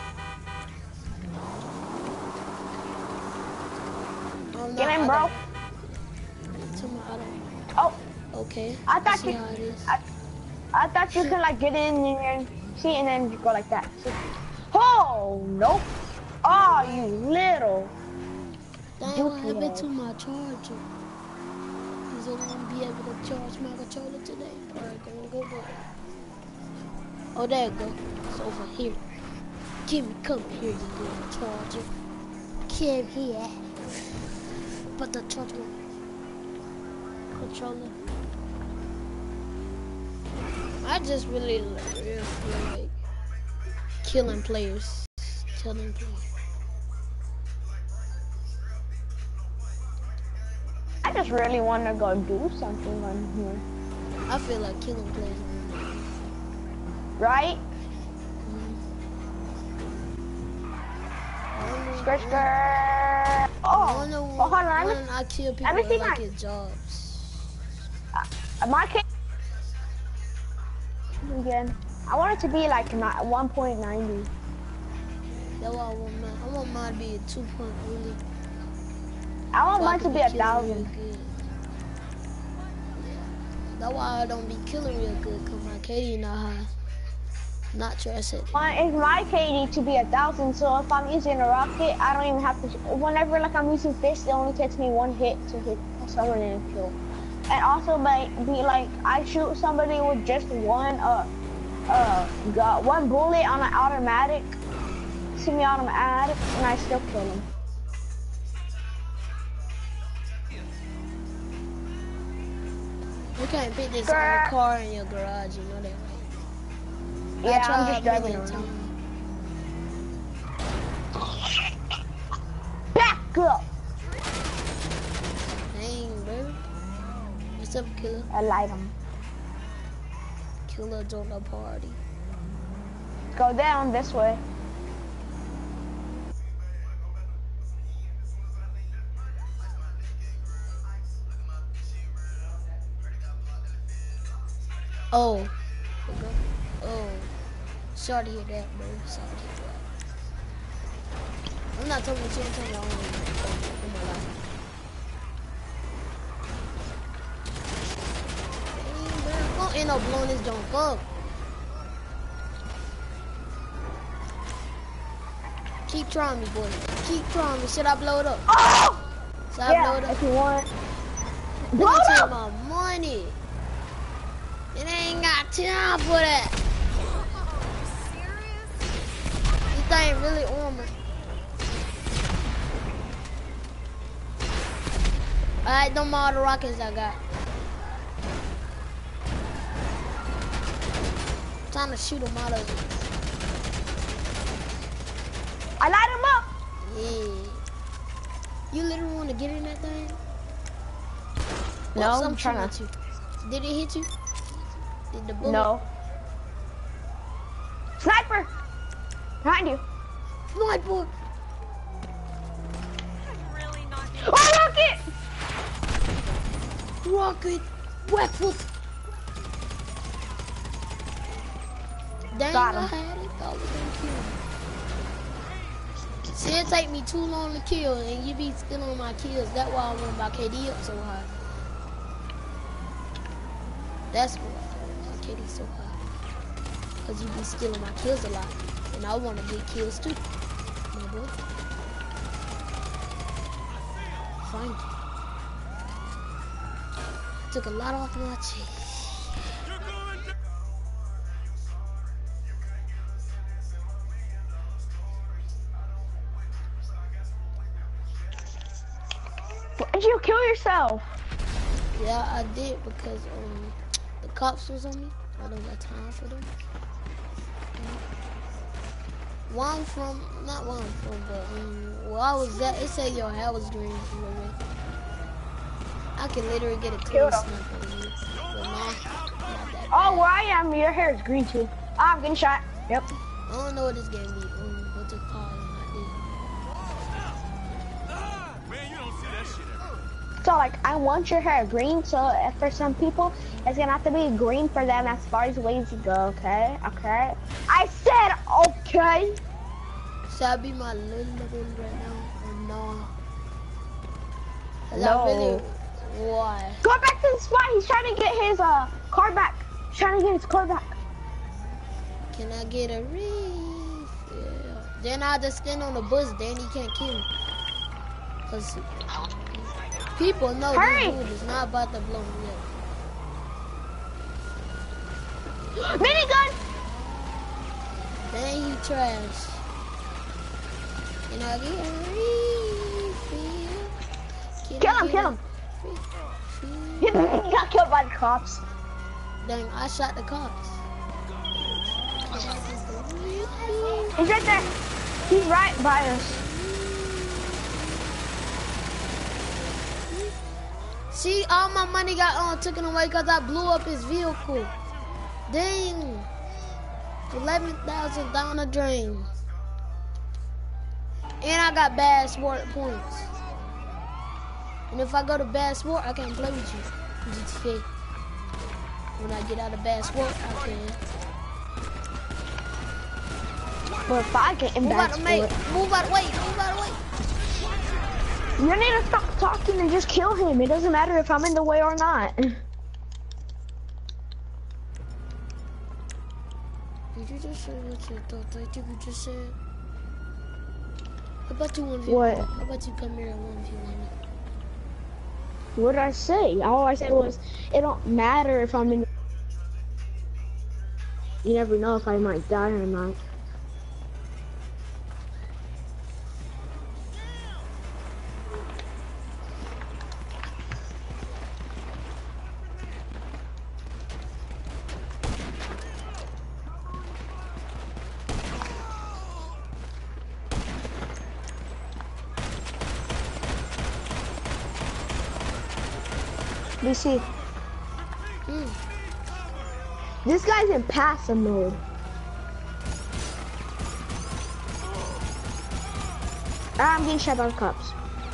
S1: oh,
S4: Get
S1: no,
S4: in,
S1: I
S4: bro.
S1: don't. To my auto.
S4: Oh,
S1: Okay.
S4: I thought
S1: see
S4: you.
S1: how it is.
S4: I, I thought you could like get in and see, and then go like that. See? Oh nope. Oh, you little.
S1: Dang, what
S4: dookie
S1: happened
S4: head.
S1: to my charger? He's only gonna be able to charge my controller today. Alright, gonna go go. Oh, there it go. It's over here. Give me, come here, you little charger. Come here. Put the charger controller. I just really, really feel like killing players. Killing players.
S4: I just really want to go do something on here.
S1: I feel like killing players.
S4: Right? Skirt, skirt. Oh,
S1: I don't know
S4: well, hold on.
S1: when
S4: Let me,
S1: I kill people
S4: let me see
S1: that like
S4: my-
S1: get jobs.
S4: uh, my case again. I want it to be like one point nine zero.
S1: That's why I want mine. I want mine to be a two point really.
S4: I want
S1: so I
S4: mine to
S1: can
S4: be a
S1: killing real
S4: thousand.
S1: good. Yeah. That's why I don't be killing real good, cause my K D not high. Not trust it.
S4: My, it's my K D to be a thousand, so if I'm using a rocket, I don't even have to. Whenever like I'm using fist, it only takes me one hit to hit someone and kill. And also, by be like I shoot somebody with just one uh uh got one bullet on an automatic, semi-automatic, and I still kill them.
S1: You can't pick this
S4: Grr.
S1: old car in your garage, you know that, right? I
S4: Yeah, I'm
S1: tried
S4: just driving
S1: million
S4: around.
S1: times.
S4: Back up!
S1: Dang, bro. What's up, killer?
S4: I light them.
S1: Killer joined the party.
S4: Go down this way.
S1: Oh. Oh. Sorry to hear that, bro. Sorry to hear that. I'm not talking to you, I'm talking to you in my life. Dang, bro. I'm gonna end up blowing this junk up. Keep trying me, boy. Keep trying me. Should I blow it up?
S4: Oh!
S1: Should I blow it
S4: Yeah,
S1: up?
S4: if you want.
S1: Let
S4: Blow
S1: me
S4: it
S1: take
S4: up!
S1: my money. It ain't got time for that. This thing really on me. Alright, them all the rockets I got. I'm trying to shoot them out of it.
S4: I light him up!
S1: Yeah. You literally want to get in that thing?
S4: No,
S1: Oh,
S4: I'm
S1: something
S4: trying
S1: at
S4: to.
S1: you. Did it hit you? Did the bullet?
S4: No. Sniper! Behind you.
S1: White boy.
S4: Oh, rocket!
S1: Rocket weapon. Dang,
S4: Got
S1: I
S4: him.
S1: had it. Thought we gonna kill him. See, it take me too long to kill, and you be still on my kills. That's why I want my K D up so high. That's why my K D so high. Cause you be stealing my kills a lot. And I wanna get kills too. My boy. Fine. Took a lot off my chest.
S4: Why'd you kill yourself?
S1: Yeah, I did because um the cops was on me. I don't got time for them. Where I'm from, not where I'm from, but um, where I was at, it said your hair was green. I can literally get a clean snap on you. But nah, not that
S4: Oh,
S1: bad.
S4: where I am, your hair is green too. Ah, I'm getting shot. Yep.
S1: I don't know what this game be. Um, what's it called?
S6: Man, you don't see that shit every
S4: So like, I want your hair green. So uh, for some people, it's gonna have to be green for them as far as ways you go. Okay, okay. I said okay.
S1: Should I be my little one right now? Or no? 'Cause
S4: No.
S1: I really, why?
S4: Go back to the spot. He's trying to get his uh car back. He's trying to get his car back.
S1: Can I get a reef? Yeah. Then I just stand on the bus, then he can't kill me. Cause people know
S4: Hurry.
S1: this dude is not about to blow me up.
S4: Minigun.
S1: Then he trash. Can I get a refill? Can
S4: Kill
S1: I
S4: him,
S1: get
S4: kill
S1: a
S4: him.
S1: refill?
S4: He got killed by the cops.
S1: Dang, I shot the cops.
S4: He's right there. He's right by us.
S1: See, all my money got uh, taken away because I blew up his vehicle. Dang. eleven thousand down the drain. And I got bad sport points. And if I go to bad sport, I can't play with you. G T A. When I get out of bad sport, I can.
S4: But if I get in
S1: Move
S4: bad
S1: out of the way.
S4: sport,
S1: Move out of the way. Move out of the way.
S4: you need to stop talking and just kill him. It doesn't matter if I'm in the way or not.
S1: Did you just say what you thought that you just said? How about you one v one?
S4: What?
S1: How about you come here and one v one?
S4: What did I say? All I said was, it don't matter if I'm in. You never know if I might die or not. B C,
S1: Hmm.
S4: this guy's in passive mode. I'm getting shot by the cops.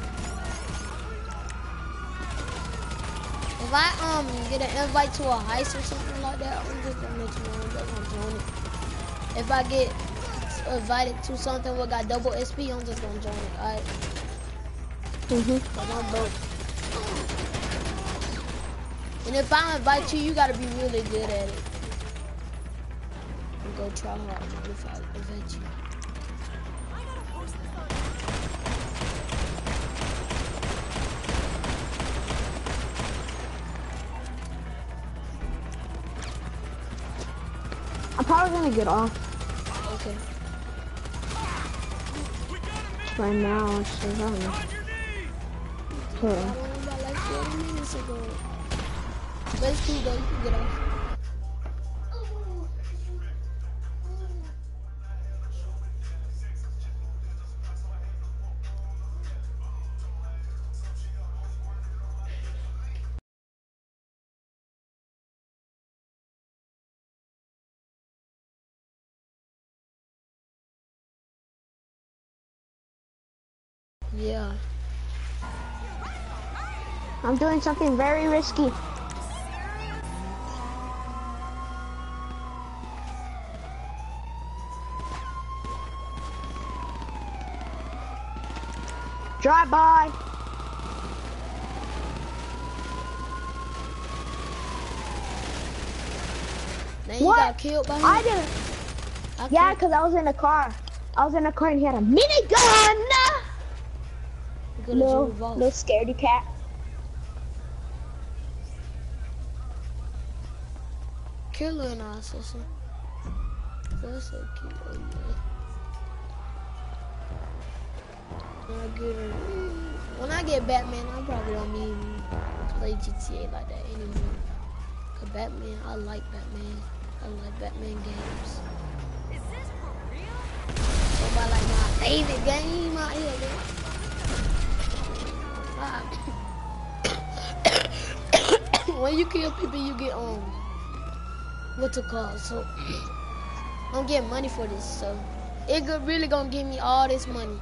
S1: If I um get an invite to a heist or something like that, I'm just gonna let you know. I'm just gonna join it. If I get invited to something where got double S P, I'm just gonna join it. Alright.
S4: Mhm.
S1: Cause I'm broke. And if I invite you, you gotta be really good at it. And go try hard if I invite you.
S4: I'm probably gonna get off
S1: Okay.
S4: right now. So I don't know.
S1: I
S4: Okay.
S1: don't know about like forty minutes ago. But it's cool though, you can get off. Yeah.
S4: I'm doing something very risky. Drive by.
S1: Then you
S4: What?
S1: got killed by him.
S4: I didn't.
S1: I
S4: Yeah,
S1: can't-
S4: cause I was in a car. I was in a car and he had a minigun.
S1: You could've
S4: No,
S1: drove off.
S4: no scaredy cat.
S1: Killer and I sister. That's so cute. Oh yeah. When I get a, when I get Batman, I probably don't even play G T A like that anymore. Cause Batman, I like Batman. I like Batman games.
S2: Is this for real?
S1: So about like my favorite game out here, man. Ah. When you kill people, you get um, what's it called? So I'm getting money for this, so it go- really gonna give me all this money.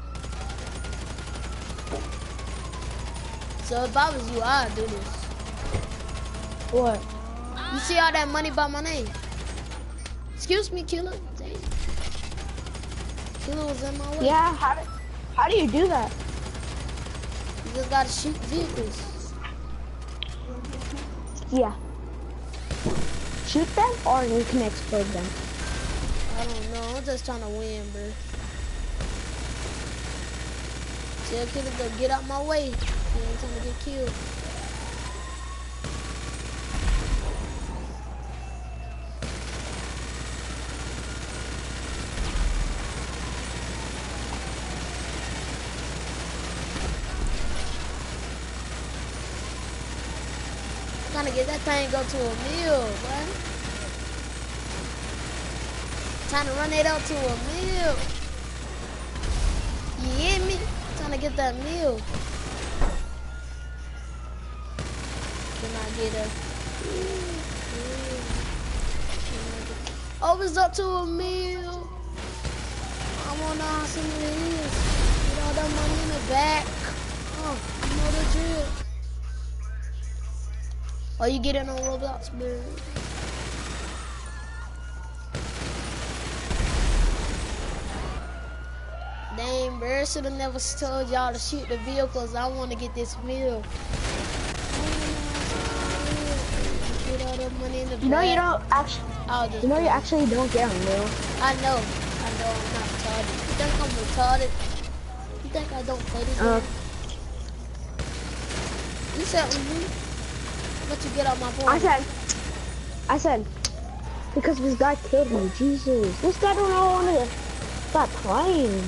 S1: So if I was you, I'd do this.
S4: What?
S1: You see all that money by my name? Excuse me, Killer. Dang. Killer was in my way.
S4: Yeah, how do, how do you do that?
S1: You just gotta shoot vehicles.
S4: Yeah. Shoot them or you can explode them.
S1: I don't know. I'm just trying to win, bro. Tell Killer to get out my way. He ain't trying to get killed. Trying to get that thing go to a mill, boy. Trying to run it up to a mill. You hear me? Trying to get that mill. Can I get a? Oh, it's up to a mill. I wanna know how some of it is. Get all that money in the back. Oh, you know the drill. Oh, you get it on Roblox, bro. Dang, bro, should have never told y'all to shoot the vehicles. I want to get this meal. Get all the money in the
S4: You know you
S1: bag.
S4: don't actually.
S1: I'll just
S4: You know you
S1: play.
S4: actually don't get a meal.
S1: I know. I know I'm not retarded. You think I'm retarded? You think I don't play this
S4: Uh.
S1: game? You said, mm-hmm. But you get out my phone.
S4: I said. I said. Because this guy killed me. Jesus. This guy don't know want to stop playing.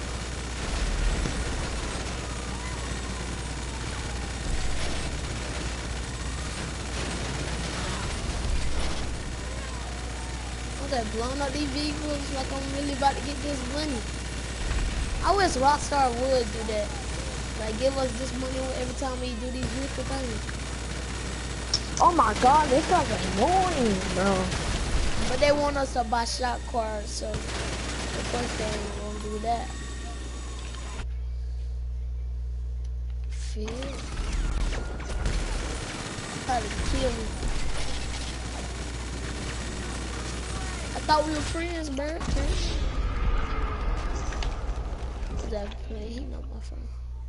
S1: I'm just blowing up these vehicles like I'm really about to get this money. I wish Rockstar would do that. Like, give us this money every time we do these vehicle things.
S4: Oh my god, this guy's annoying, bro.
S1: But they want us to buy shop cards, so of course they ain't gonna do that. Phil. Try to kill me. I thought we were friends, bro. Friends. What's that play? He know my phone.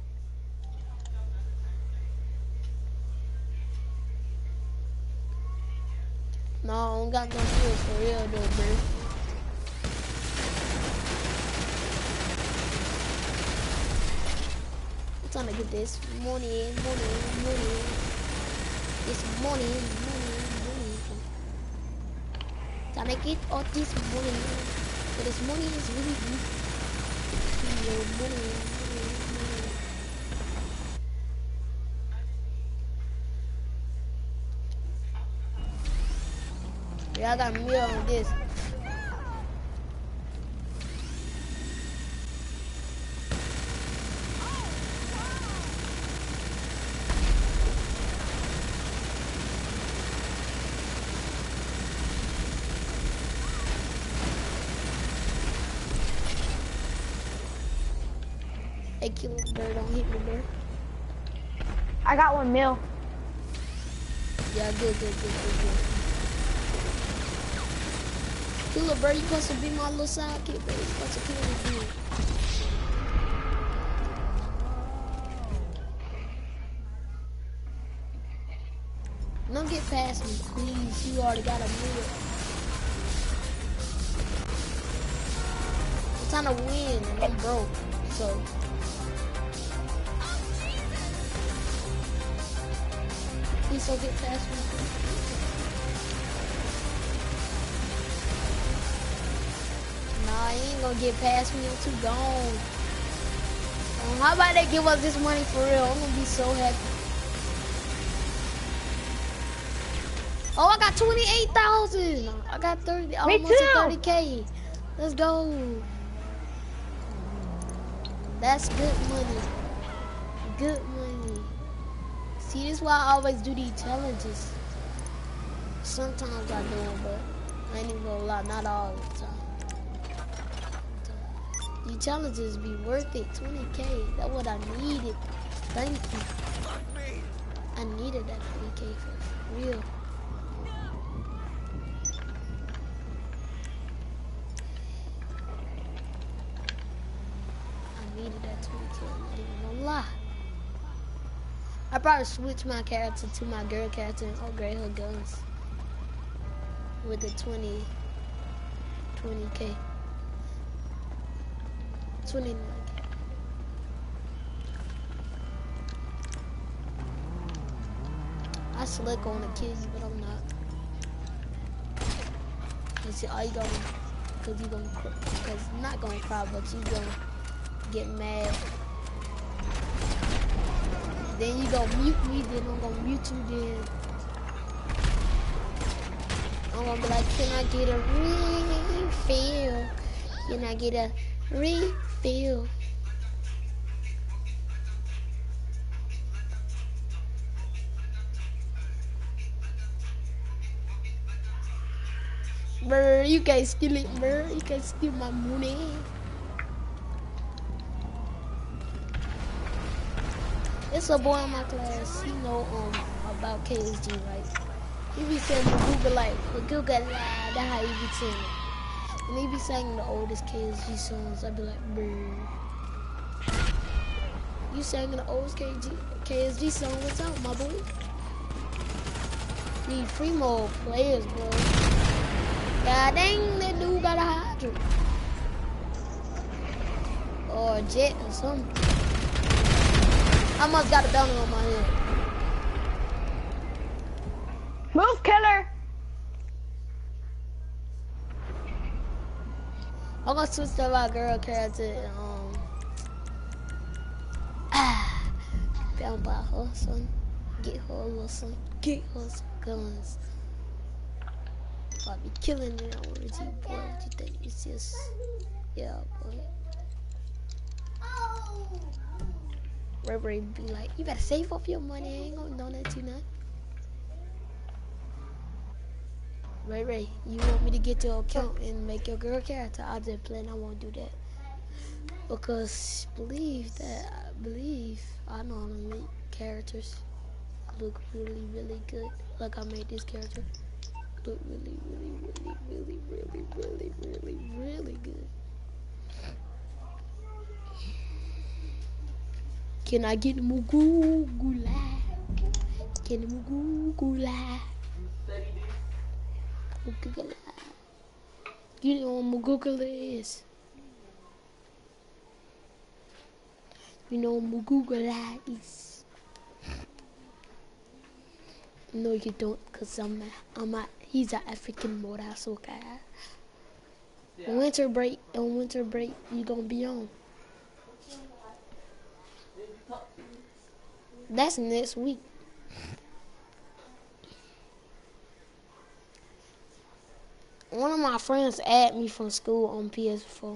S1: No, I don't got no deals for real though, bro. I'm trying to get this money, money, money. This money, money, money. Trying to get all this money. But this money is really good. Money, money, money. Yeah, I got a meal on this. Hey, Killer Bird, don't hit me, bro.
S4: I got one mil.
S1: Yeah, good, good, good, good, good. Killer Bird, you supposed to be my little sidekick, bro. You supposed to kill me, dude. Don't get past me, please. You already got a meal. trying to win and I'm broke. So please don't get past me. Nah, you ain't gonna get past me. I'm too gone. Um, how about they give us this money for real? I'm gonna be so happy. Oh, I got twenty-eight thousand. I got thirty, almost
S4: too.
S1: thirty K. Let's go. That's good money. Good money. See, this is why I always do these challenges. Sometimes I do them, but I ain't even gonna lie, not all the time. These challenges be worth it. twenty K. That's what I needed. Thank you. I needed that twenty K for real. I needed that twenty K. I'm not even gonna lie. I probably switch my character to my girl character and upgrade her guns with the twenty, twenty K. twenty-nine K. I slick on the kids, but I'm not. You see, all you gonna, cause you gonna, cause you're not gonna cry, but you gonna get mad. Then you gonna mute me, then I'm gonna mute you, then I'm gonna be like, can I get a refill? Can I get a refill? Brr, you can't steal it, brr. You can't steal my money. It's a boy in my class. He know um about K S G, right? He be saying the Google like, the Google la. That's how he be saying it. And he be singing the oldest K S G songs. I be like, brr. You singing the oldest K S G song? What's up, my boy? Need free more players, bro. God dang, that dude got a hydrant. Or a jet or something. I must got a bounty on my head.
S4: Move, killer.
S1: I'm gonna switch to my girl character and um ah bound by her son. Get her a little son. Get her some guns. If I be killing it, I wanna see boy. What you think? It's just yeah, boy. Ray Ray be like, you better save up your money. I ain't gonna donate you nothing. Ray Ray, you want me to get your account and make your girl character? I just plan I won't do that. Because believe that, I believe I know how to make characters look really, really good. Like I made this character look really, really, really, really, really, really, really, really good. Can I get Mugugula? Can Mugugula? Mugugula. You know what Mugugula is? You know what Mugugula is? No, you don't, cause I'm a, I'm a, he's an African Moraso guy. On winter break, on winter break, you gonna be on. That's next week. One of my friends added me from school on P S four.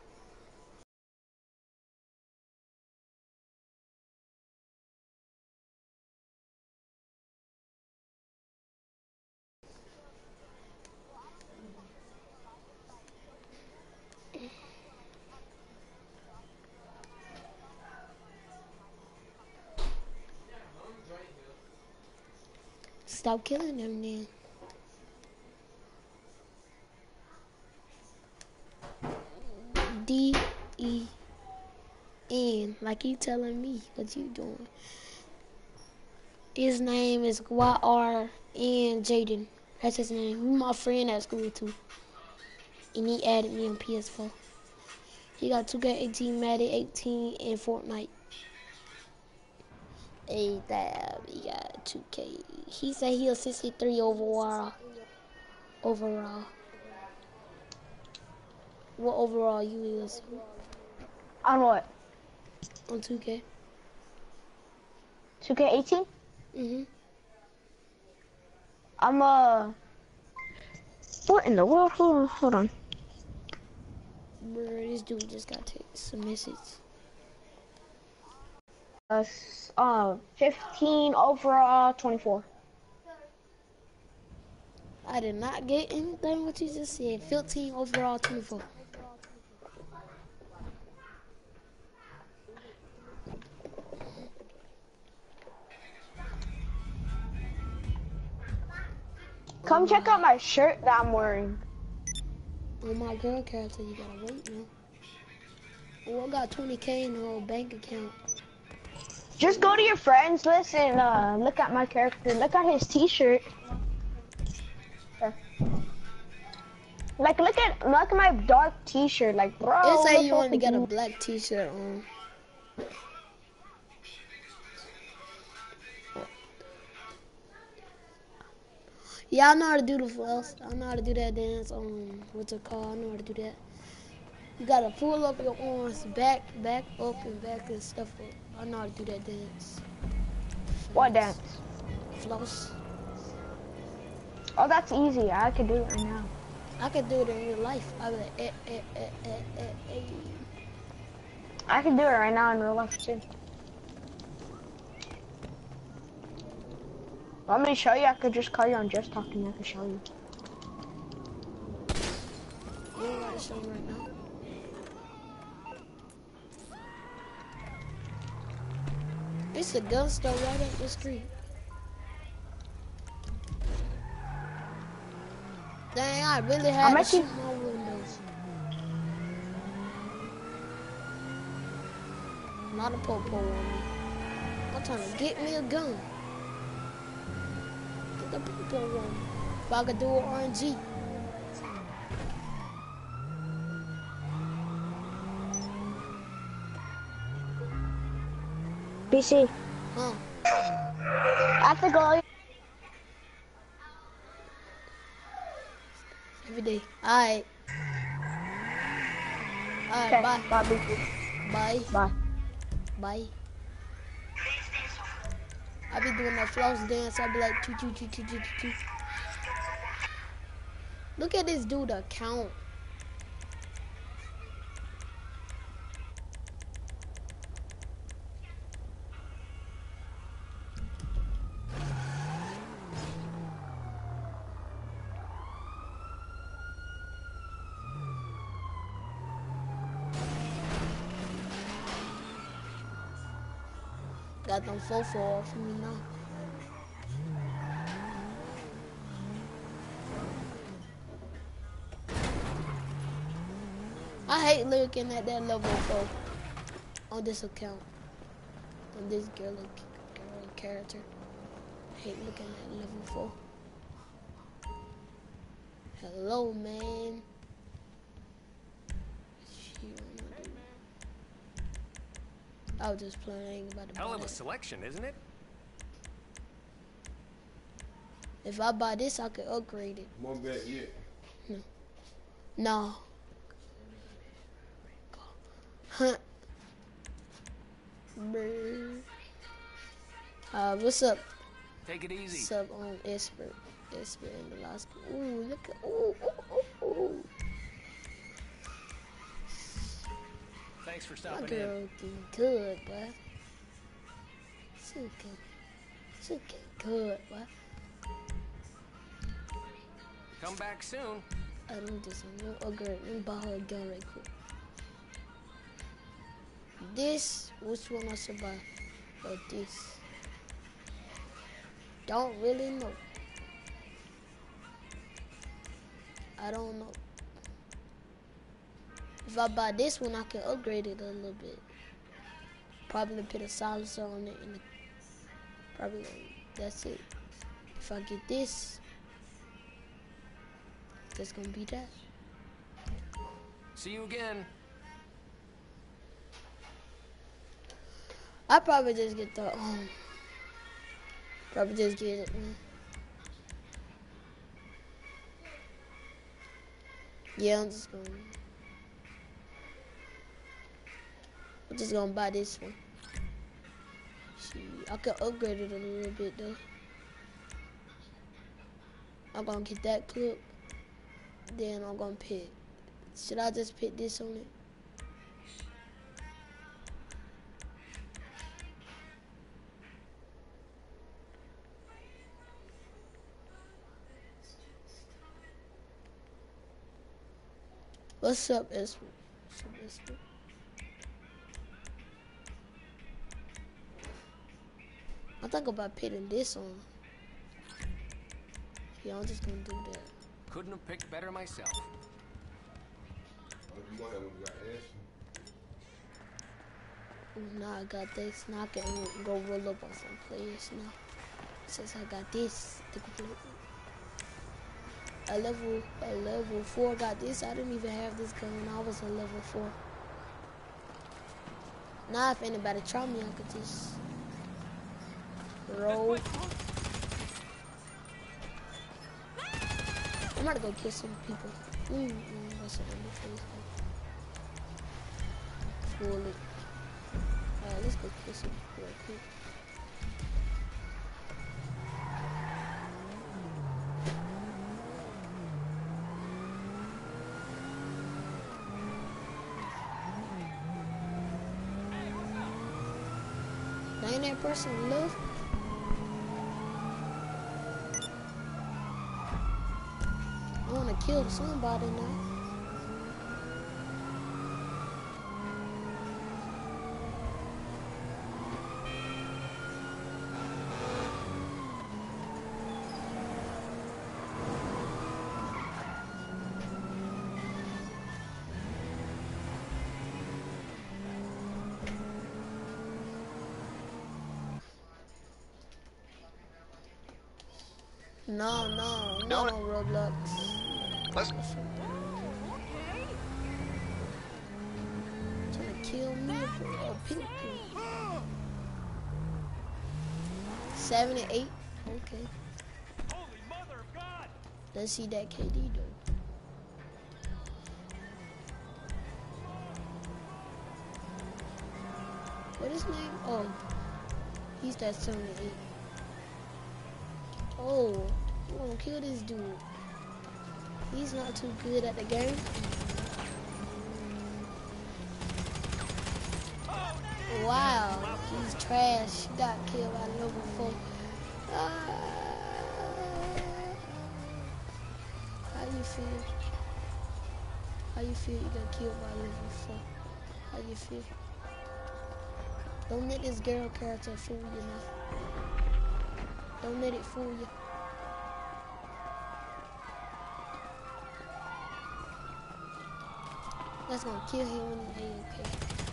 S1: Stop killing them then. D E N, like you telling me what you doing. His name is Y R N Jaden. That's his name. He's my friend at school too. And he added me on P S four. He got two K eighteen, Madden eighteen, and Fortnite. Hey, that he got two K. He said he was sixty-three overall. Overall. What overall you is
S4: On what?
S1: on two K?
S4: two K eighteen?
S1: Mhm.
S4: I'm uh. What in the world? Hold on, hold on.
S1: Bro, this dude just got take some message.
S4: Uh, s- uh, fifteen overall, twenty-four.
S1: I did not get anything what you just said. fifteen overall, twenty-four.
S4: Come check out my shirt that I'm wearing.
S1: On my girl character, you gotta wait now. Oh, I got twenty K in the whole bank account.
S4: Just go to your friends list and uh, look at my character. Look at his t-shirt. There. Like, look at look at my dark t-shirt. Like, bro.
S1: It say
S4: look
S1: you
S4: what
S1: want to
S4: we
S1: get a
S4: do.
S1: black t-shirt on. Yeah, I know how to do the floss. I know how to do that dance. Um, what's it called? I know how to do that. You gotta pull up your arms, back, back up, and back and stuff up. I know how to do that dance.
S4: What dance?
S1: Floss.
S4: Oh, that's easy. I could do it right now.
S1: I could do it in real life. I be like, eh, eh, eh, eh, eh, eh.
S4: I can do it right now in real life too. Want me to show you? I could just call you on just talking. I can show you.
S1: You don't gotta show me right now. It's a gun store right up the street. Dang, I really had
S4: I'm
S1: to
S4: actually-
S1: shoot my windows. Not a po-po on me. I'm trying to get me a gun. Get the po-po on me. If I could do an R N G.
S4: B C.
S1: Huh?
S4: At the goal.
S1: Every day. Alright. Alright,
S4: Okay.
S1: bye.
S4: Bye, B C.
S1: Bye.
S4: Bye.
S1: Bye. I be doing that floss dance. I be like, choo choo choo choo choo choo choo. Look at this dude account. Got them fofo off me now. I hate looking at that level four on this account. On this girl, girl character. I hate looking at level four. Hello, man. Shoot, I was just playing about to
S7: Hell
S1: buy
S7: of a
S1: that.
S7: selection, isn't it?
S1: If I buy this, I could upgrade it.
S6: One bet yet.
S1: No. Huh. Brr. Uh, what's up?
S7: Take it easy.
S1: What's up on Esper? Esper in the last. Ooh, look at. Ooh, ooh, ooh, ooh.
S7: Thanks for
S1: My
S7: stopping
S1: girl
S7: in.
S1: getting good, boy. She get, she get good, boy.
S7: Come back soon.
S1: I don't do some real upgrade. Let me buy her a gun right quick. This, which one I should buy? Or this? Don't really know. I don't know. If I buy this one, I can upgrade it a little bit. Probably put a silencer on it, and probably that's it. If I get this, that's gonna be that.
S7: See you again.
S1: I probably just get the um. Probably just get it. Man. Yeah, I'm just gonna. I'm just gonna buy this one. See, I could upgrade it a little bit though. I'm gonna get that clip. Then I'm gonna pick. Should I just pick this on it? What's up, Esper? What's up, Esper? I think about putting this on. Yeah, I'm just gonna do that.
S7: Couldn't have picked better myself.
S6: You gonna have when you got ass.
S1: Now I got this. Now I can go roll up on some players now. Since I got this to complete. A level, a level four got this. I didn't even have this gun when I was a level four. Now if anybody try me, I could just roll. I'm about to go kill some people. Mm, mm, that's what I'm doing. Fully. Alright, let's go kill some people real quick. Ain't that person left? I wanna kill somebody now. No, no, no, no, Roblox.
S7: Let's
S1: Trying to kill me or people. Seven and eight. Okay.
S6: Holy mother of God!
S1: Let's see that K D though. What is his name? Oh, he's that seventy-eight. Oh, I'm gonna kill this dude. He's not too good at the game. Wow, he's trash. He got killed by level four. Ah. How you feel? How you feel you got killed by level four? How you feel? Don't let this girl character fool you now. Don't let it fool you. That's gonna kill him when he's A F K.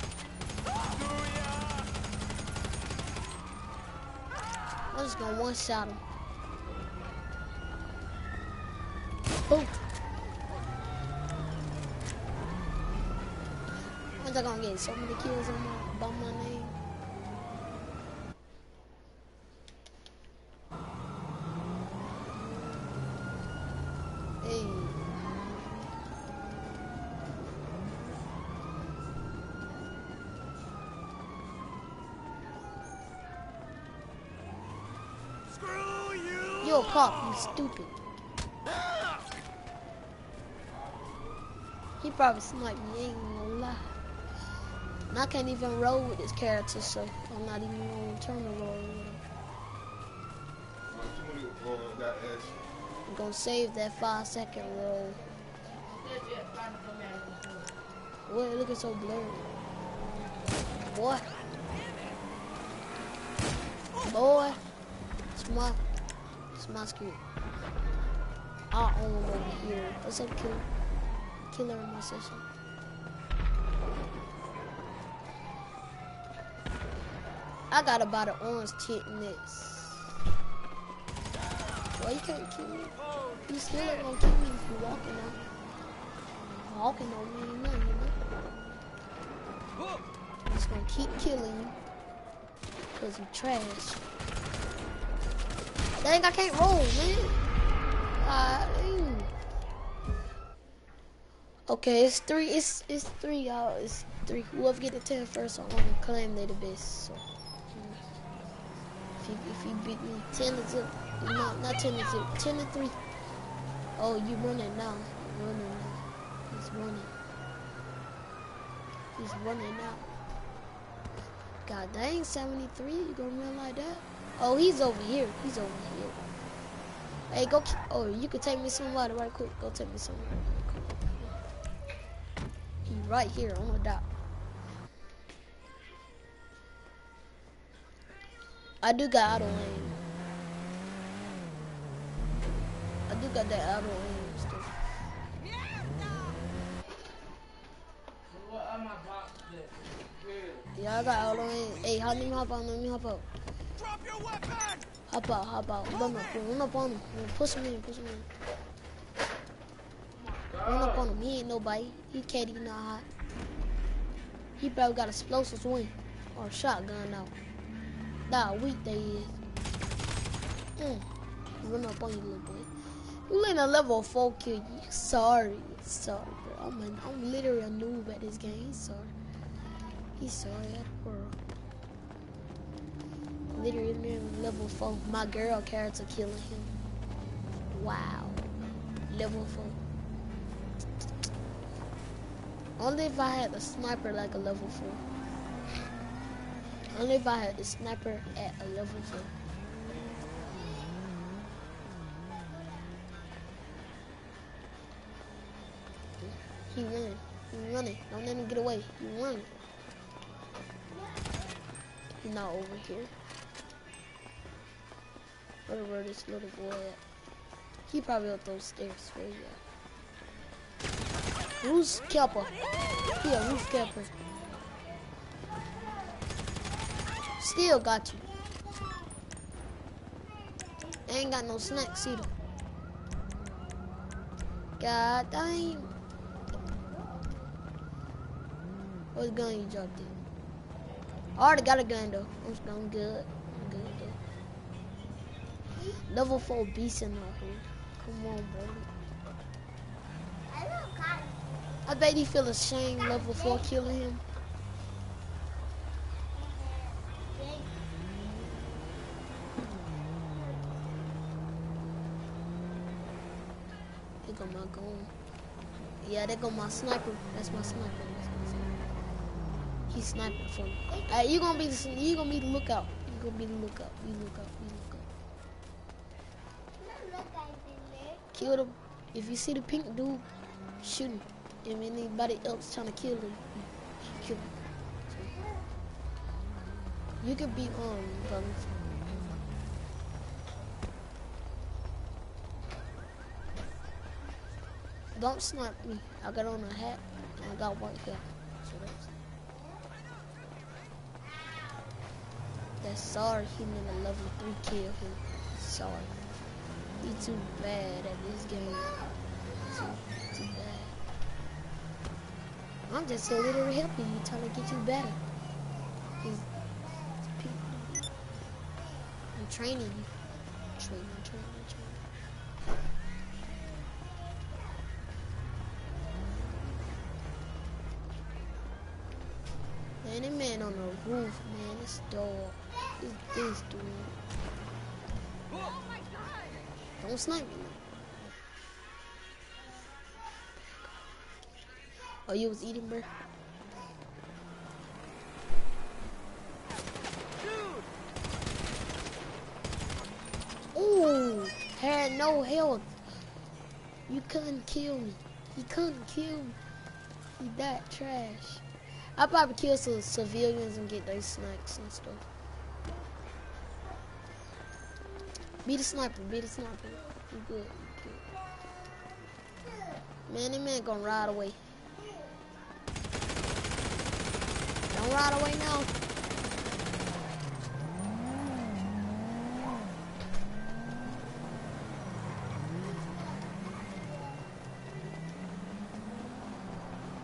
S1: I'm just gonna one shot him. Boom. I'm just gonna get so many kills on my, by my name. Hey.
S6: Screw you!
S1: Yo, Pop, you stupid. He probably sniped me, ain't gonna lie. And I can't even roll with this character, so I'm not even gonna turn the roll with him. I'm gonna save that five second roll. Boy, it looking so blurry. Boy. Boy. It's my, it's my screen. I own over here. What's up, killer? Killer in my session. I got about an orange tit next. Why you can't kill me? You still ain't gonna kill me if you walking out. Walking don't mean nothing, you know? I'm just gonna keep killing you. Cause you trash. Dang, I can't roll, man. Uh, mm. Okay, it's three. It's it's three, y'all. It's three. Whoever get the ten first, I'm gonna claim they the best. So, mm. if you if you beat me ten to zero, no, not ten to zero, ten to three. Oh, you running now? You running now? He's running. He's running now. God dang, seventy-three. You gonna run like that? Oh, he's over here. He's over here. Hey, go. Oh, you can take me somewhere right quick. Go take me somewhere. He right here on the dot. I do got auto aim. I do got that auto aim stuff.
S3: What am I about to do?
S1: Yeah, I got auto aim. Hey, how let me hop on? Let me hop out.
S6: Drop your weapon!
S1: Hop out, hop out. Run up, run up on him. Push him in, push him in. Run up on him. He ain't nobody. He can't even not hot. He probably got explosives wing or a shotgun now. Nah, weak they is. Mm. Run up on you, little boy. You letting a level four kill you. Sorry, sorry, bro. I'm, a, I'm literally a noob at this game. He's sorry. He's sorry at the world. Literally level four. My girl character killing him. Wow. Level four. Only if I had the sniper like a level four. Only if I had the sniper at a level four. He running. He running. Don't let him get away. He running. He's not over here. Where this little boy at? He probably up those stairs. Where he at? Who's Kelper? Yeah, who's Kelper? Still got you. Ain't got no snacks either. God dang. What gun you dropped in? I already got a gun though. I'm, I'm good. I'm good though. Level four beast in our hood. Come on, bro. I bet he feel ashamed level four killing him. There go my gun. Yeah, there go my sniper. That's my sniper. That's my sniper. He's sniping for me. Alright, you gonna be the you gonna be the lookout. You gonna be the lookout. You lookout. You lookout. Kill them. If you see the pink dude, shoot him. If anybody else trying to kill him, kill him. You could be on, um, don't snipe me. I got on a hat and I got white hair. So that's that's sorry he never level three kill him. Sorry. He too bad at this game. Too, too bad. I'm just a little helping you, trying to get you better. He's, I'm training you. Training, training, training. Man, that man on the roof, man, this dog. This, this dude. Don't snipe me. Oh, you was eating, bro? Ooh, had no health. You couldn't kill me. He couldn't kill me. He that trash. I probably kill some civilians and get their snacks and stuff. Be the sniper, be the sniper. You good, you good. Man, that man gonna ride away. Don't ride away now.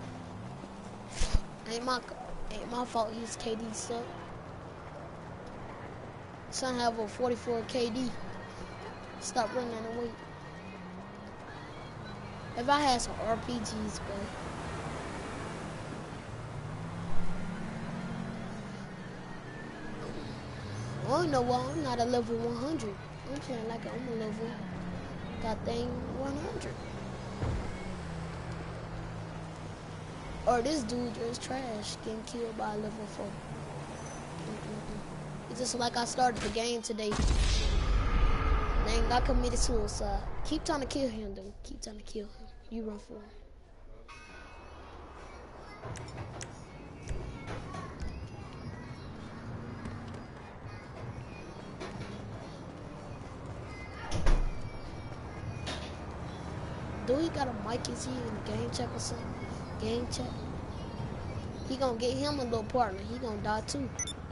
S1: Ain't my, ain't my fault his K D suck. Son have a forty-four K D. Stop running away. If I had some R P Gs, bro. I don't know why I'm not a level one hundred. I'm playing like I'm a level, got thing one hundred. Or this dude just trash, getting killed by a level four. Mm-mm-mm. It's just like I started the game today. Then I committed suicide. Keep trying to kill him, though. Keep trying to kill him. You run for him. Do he got a mic? Is he in game check or something? Game check? He gonna get him a little partner. He gonna die too.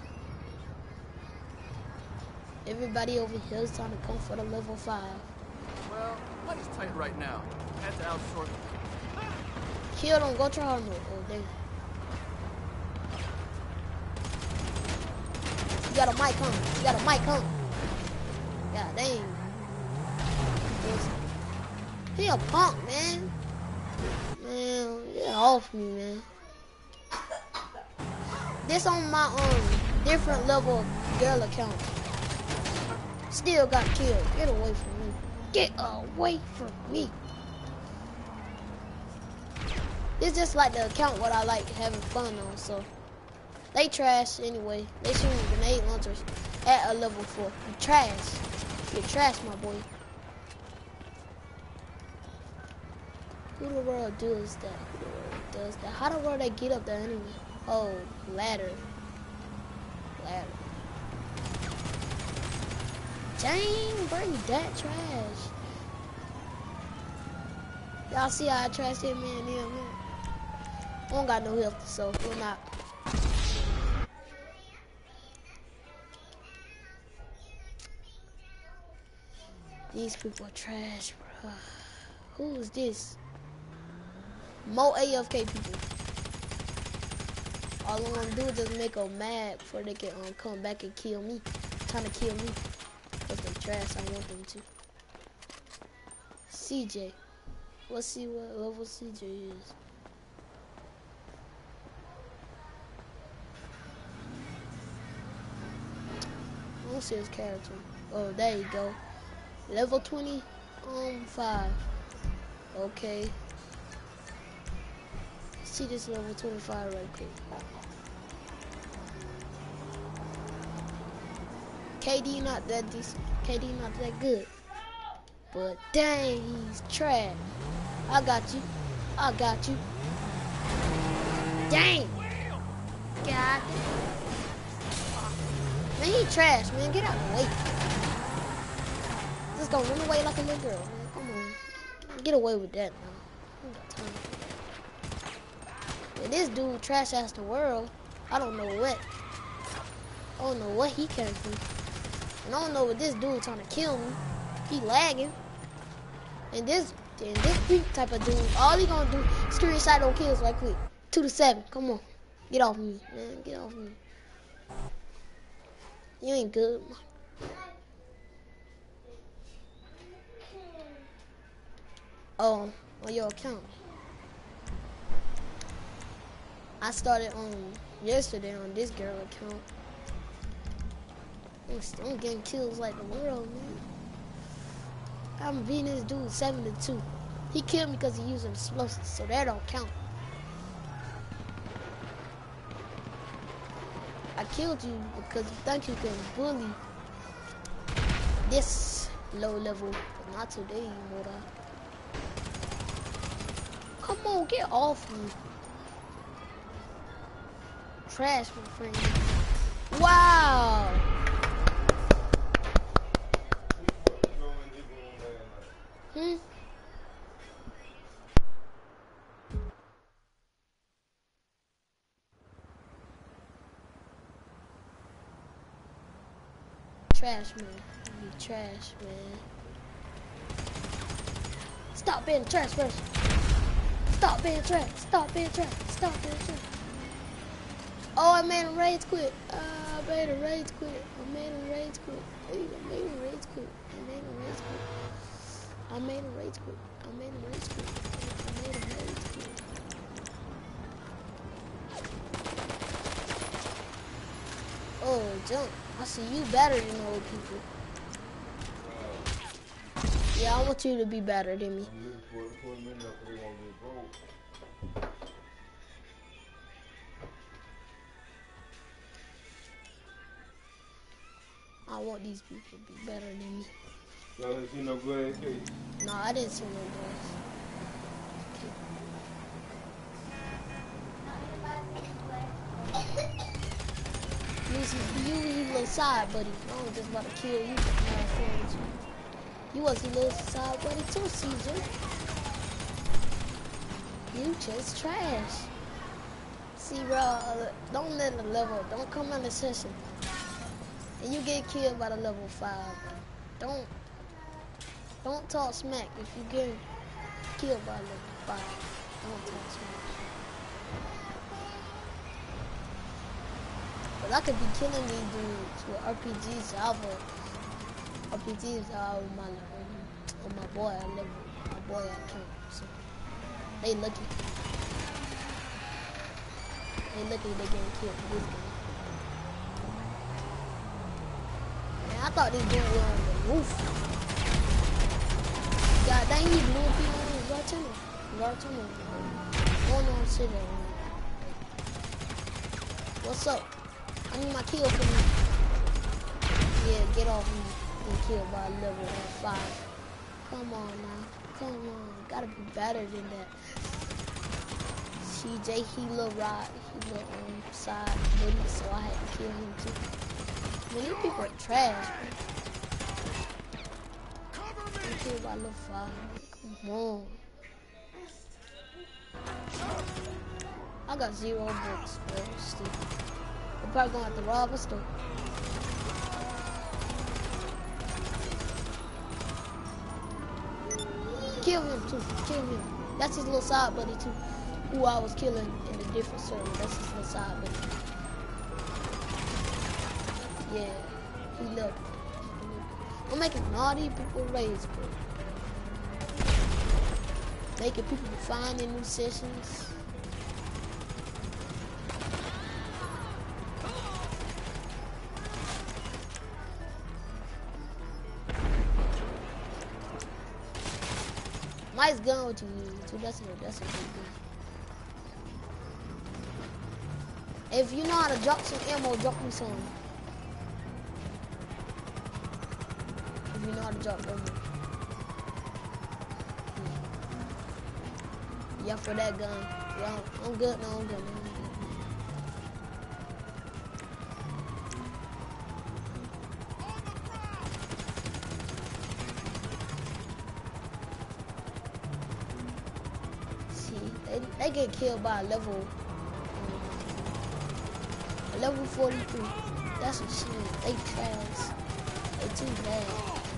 S1: Everybody over here is trying to come for the level five.
S8: Well, money's tight right now. Had to outsource.
S1: Kill them. Go try hard mode. Oh, dang. You got a mic, huh? You got a mic, huh? God dang. He a punk, man. Man, get off me, man. This on my um different level girl account. Still got killed. Get away from me. Get away from me. This just like the account what I like having fun on, so they trash anyway. They shooting grenade launchers at a level four. You trash. You trash, my boy. Who the world does that? Who the world does that? How the world they get up there anyway? Oh, ladder. Ladder. Dang, bring that trash. Y'all see how I trash hit me and him, man? I don't got no health, so we're not. These people are trash, bro. Who is this? More A F K people. All I'm gonna do is just make them mad before they can um, come back and kill me. Trying to kill me. Because they trash, I want them to. C J. Let's see what level C J is. I don't see his character. Oh, there you go. Level twenty, um, five. Okay. See this level twenty-five right quick. K D not that decent. K D not that good. But dang, he's trash. I got you. I got you. Dang. God. Man, he trash, man. Get out of the way. Just gonna run away like a little girl, man. Come on. Get away with that now. I ain't got time. And this dude trash ass the world. I don't know what. I don't know what he came from. And I don't know what this dude trying to kill me. He lagging. And this and this peak type of dude, all he gonna do is screen shot on kills right quick. Two to seven. Come on. Get off me, man. Get off me. You ain't good. Oh, on your account. I started on yesterday on this girl account. I'm, I'm getting kills like the world, man. I'm beating this dude seven to two. He killed me because he using explosives, so that don't count. I killed you because you think you can bully this low level, but not today, you know that. Come on, get off me. Trash, my friend. Wow. Hmm? Trash, man. You trash, man. Stop being trash first. Stop being trash. Stop being trash. Stop being trash. Oh, I made him rage quit. Uh, I made him rage quit. I made him rage quit. Hey, I made him rage quit. I made him rage quit. I made him rage quit. I made him rage quit. I made him rage quit. Oh, jump. I see you better than old people. Yeah, I want you to be better than me. I want these people to be better than me.
S6: Y'all didn't see no good A K?
S1: No, I didn't see no glass. You, you, you little side buddy. I was just about to kill you. You was a little side buddy too, C J. You just trash. See, bro, uh, don't let the level, don't come on the session. And you get killed by the level five. Don't, don't talk smack if you get killed by level five. Don't talk smack. But I could be killing these dudes with R P Gs. I have a R P Gs are on my on my boy. I level my boy I can't. So they lucky. They lucky they getting killed for this game. Man, I thought this dude was on the roof. God dang, he blew up on his right channel. Right channel. Going on shit. What's up? I need my kill for me. Yeah, get off me. Get killed by level five. Come on now. Come on. Gotta be better than that. C J, he little ride. He little um, side buddy, so I had to kill him too. Man, these people are trash, man. Get killed by level five. Come on. I got zero books, bro. Stupid. I'm probably gonna have to rob a store. Kill him too. Kill him. That's his little side buddy too. Who I was killing in a different server. That's his little side buddy. Yeah. He left. I'm making naughty people rage, bro. Making people find in new sessions. Nice gun what you use too. That's a that's a good gun. If you know how to drop some ammo, drop me some. If you know how to drop ammo. Yeah, yeah for that gun. Yeah, I'm good. No, I'm good. No, I'm good. They, they get killed by a level, um, a level forty-three. That's a shame. They trash. They too bad.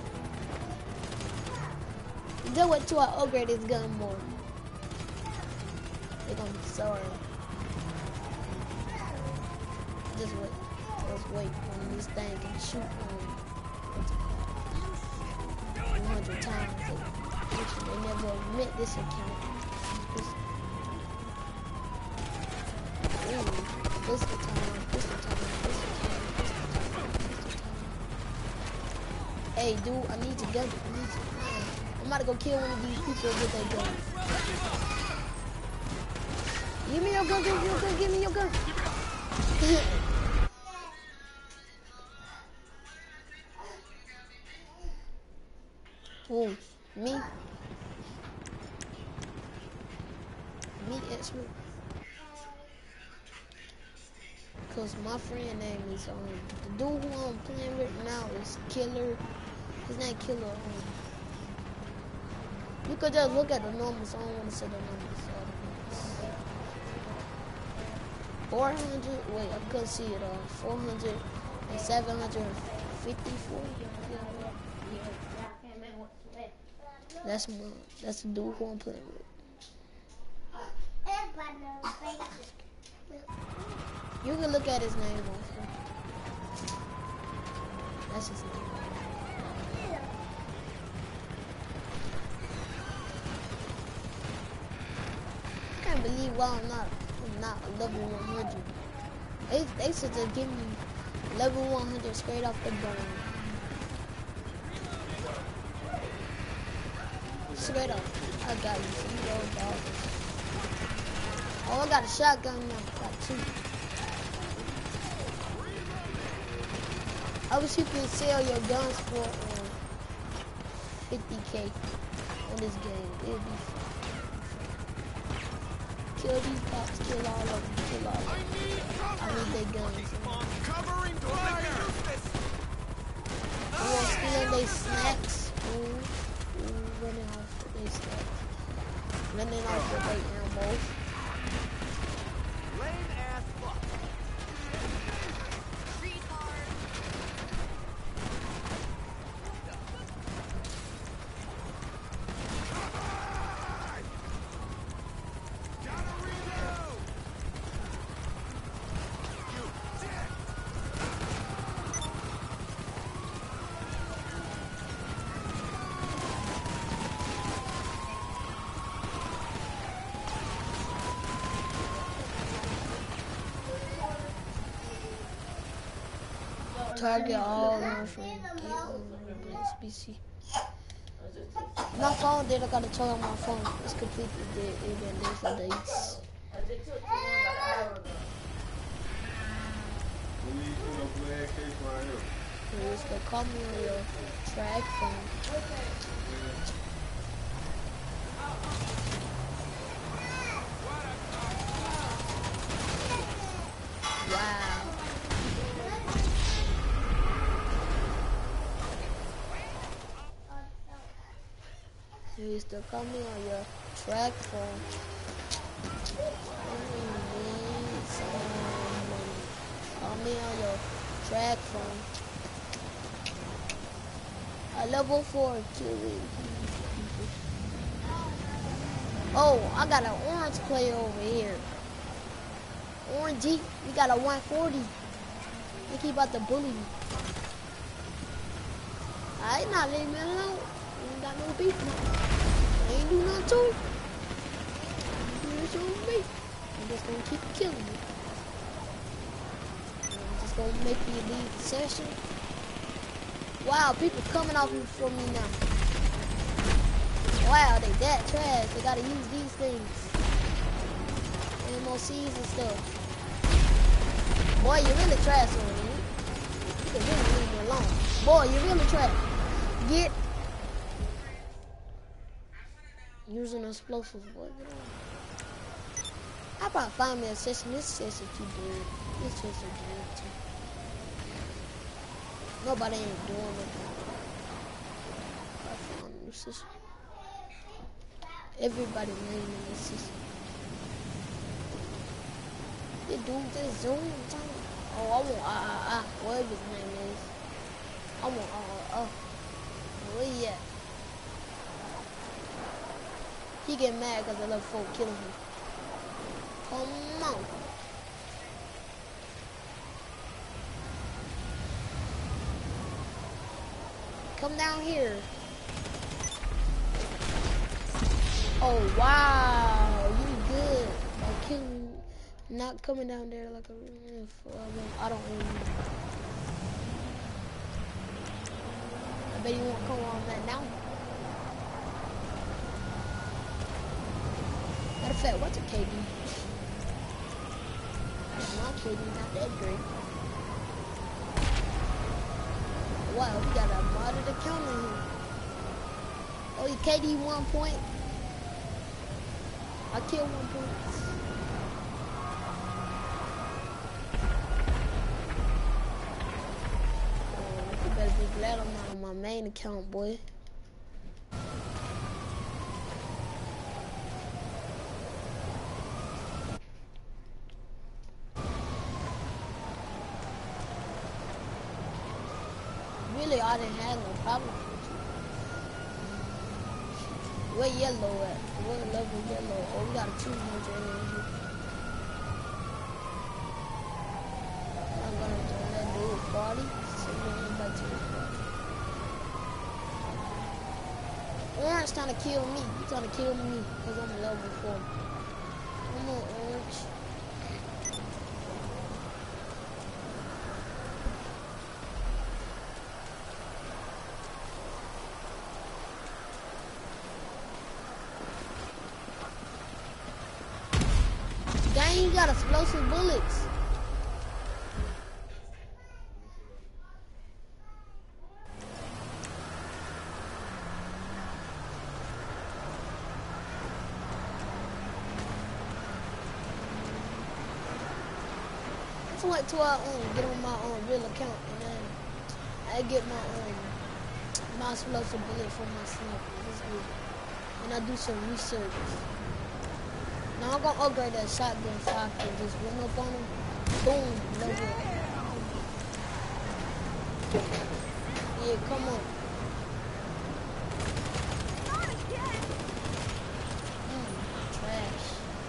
S1: Then wait till I upgrade this gun more. They're gonna be sorry. Just wait. Just wait when this thing can shoot um, one hundred times. They, they never admit this account. This, Ooh, this the time, this the time, this the time, this the time, this the time. Hey, dude, I need your gun. I need your gun. I'm about to go kill one of these people with their gun. Give me your gun, give me your gun, give me your gun. Who? Me? Me, expert. Cause my friend name is um the dude who I'm playing with now is Killer. His name Killer. Um, you could just look at the numbers. I don't want to say the numbers. Four hundred. Wait, I couldn't see it all. Four hundred and seven hundred fifty-four. That's my. That's the dude who I'm playing with. You can look at his name also. That's his name. I can't believe why I'm not I'm not a level one hundred. They they should have given me level one hundred straight off the bone. Straight up. I got you. You go, dog. Oh, I got a shotgun now. Got two. I wish you could sell your guns for um, fifty K on this game. It'd be fun. Kill these cops, kill all of them, kill all of them. I need their guns. I want stealing their snacks. Ooh, ooh, running off with their snacks. Running off with their ammo.
S8: Lame ass fuck.
S1: Target all Northland. S B C. My phone did. I got to turn on my phone. It's completely dead. It been there for days. Please go call me on your track phone. Wow. Please to call me on your track phone. Call me on your track phone. A level four killing people. Oh, I got an orange player over here. Orange Jeep, we got a one forty. They keep about to bully me. I ain't not leaving me alone. Ain't got no beef now. I ain't do nothing to him. Do this on me. I'm just gonna keep killing you. I'm just gonna make you leave the session. Wow, people coming off me from me now. Wow, they that trash. They gotta use these things. M O Cs and stuff. Boy, you really trash on me. You can really leave me alone. Boy, you really trash. Get using explosives, boy. I probably find me a session. This session too big. This session big too. Nobody ain't doing it. I found a new session. Everybody name in this session. They do this zoom time. Oh, I want ah ah ah. Whatever his name is. I want ah ah ah. Where he at? He get mad because the little folk killing him. Come on. Come down here. Oh wow, you good. By killing, not coming down there like a. I don't really know. I bet you won't come on that now. Matter of fact, what's a K D? My K D not that great. Wow, we got a modded account in here. Oh, you K D one point. I killed one point. Oh, you better be glad I'm not on my main account, boy. Really, I didn't have no problem with you. Where yellow at? What level yellow? Oh, we got a two hundred in here. party. So we're gonna invite to the party. Orange trying to kill me. He's trying to kill me because I'm a level four. Come on, Orange. Dang, you got explosive bullets. Let's wait till I um, get on my um, real account and then I get my um my explosive bullet from my sniper. This good. And I do some research. Now I'm gonna upgrade that shotgun so I can just run up on him. Boom, level up. Yeah, come on. Mm, trash.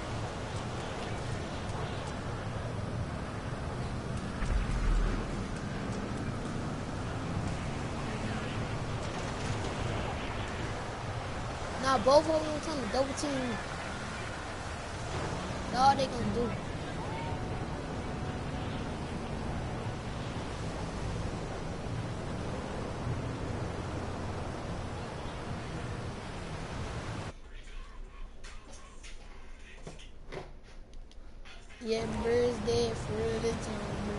S1: Now both of them trying to double team me. That's all they gonna do. Yeah, bird's dead for real this time, bro.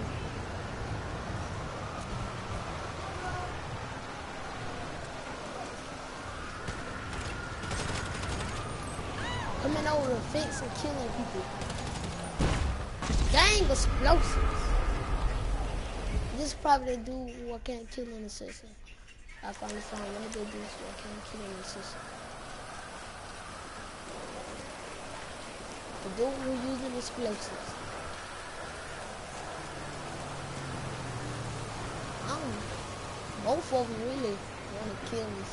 S1: Coming over the fence and killing people. Dang explosives. This is probably the dude who I can't kill an assassin. I finally found one of the dudes who I can't kill an assassin. The dude who using explosives. I don't know. Both of them really want to kill me.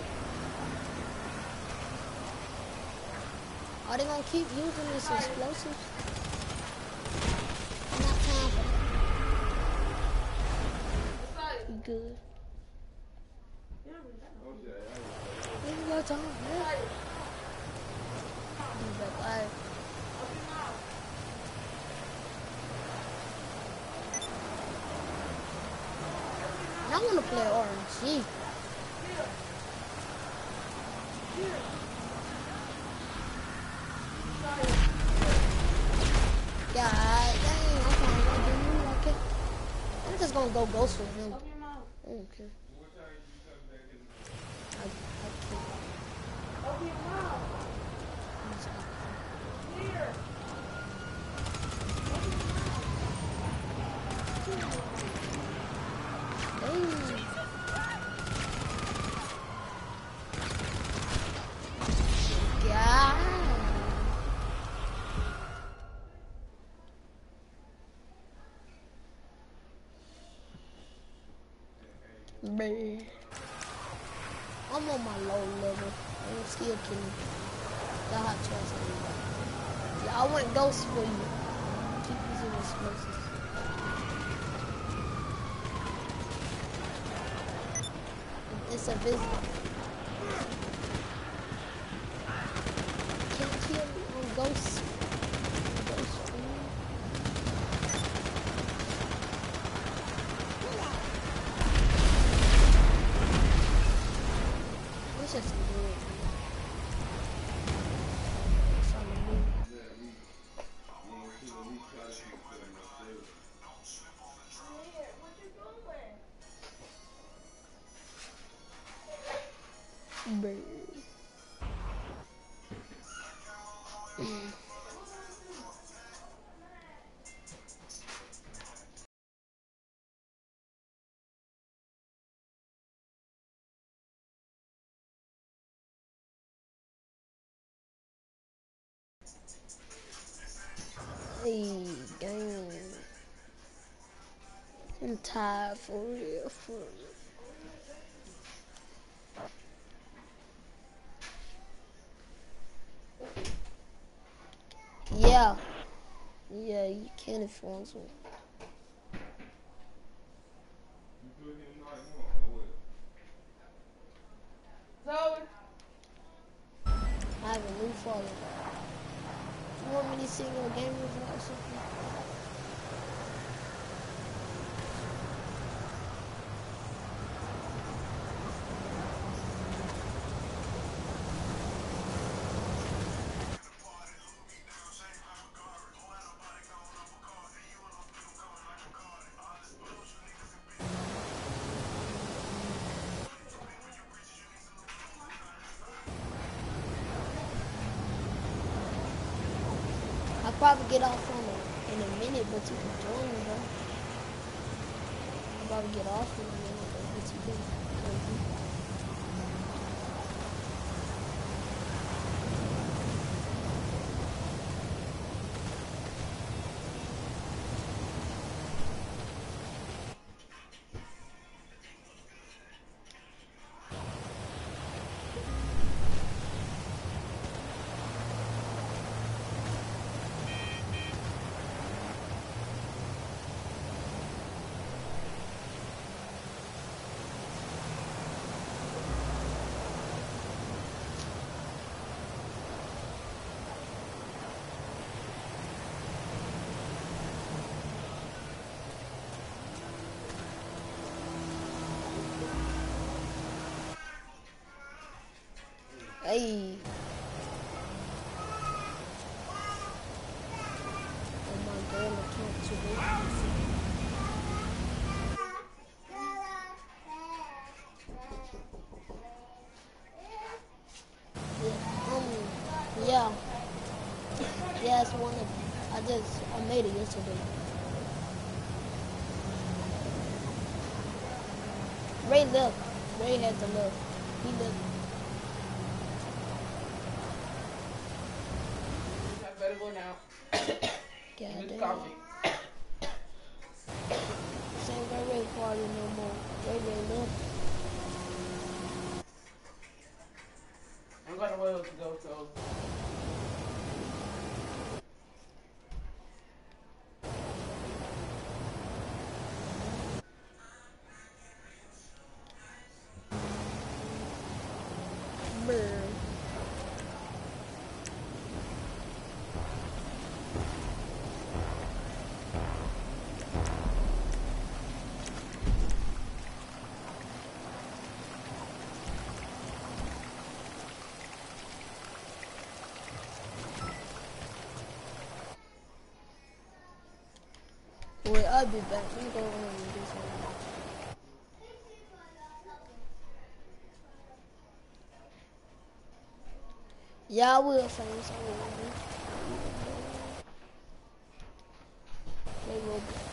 S1: Are they gonna keep using this explosives? Not time for that. You good? Ain't got time, man. You back, alright. I want to play R N G. Yeah, I, dang, I'm trying to do you. I can't. I'm just gonna go ghost with him. I don't care. I, I can't. Open your mouth. Here. I'm on my low level. I'm still killing. Y'all have trust in me. Yeah, I went ghost for you. Keep using explosives. It's a visitor. Can't kill me on ghost. Ghost for you. It's just weird. Bird. Hey, dang. I'm tired for real, for real. Yeah. Yeah, you can if you want to. follow. You want me to sing your game review or something? I'll probably get off on a, in a minute, but you can join me though. I'll probably get off in a minute, but you can join me. Hey. Oh my god, I can't too big. Yeah, um, yeah. Yeah, it's one of them. I just, I made it yesterday. Ray left. Ray had to left. He left.
S3: Better go now.
S1: God
S3: Good
S1: damn.
S3: coffee.
S1: Same Ray Ray party no more. Ray Ray left.
S3: I'm gonna wait to go, so.
S1: Brr. Wait, I'll be back. Let me go home and do something. Yeah, I will, friends. I will. Play Roblox.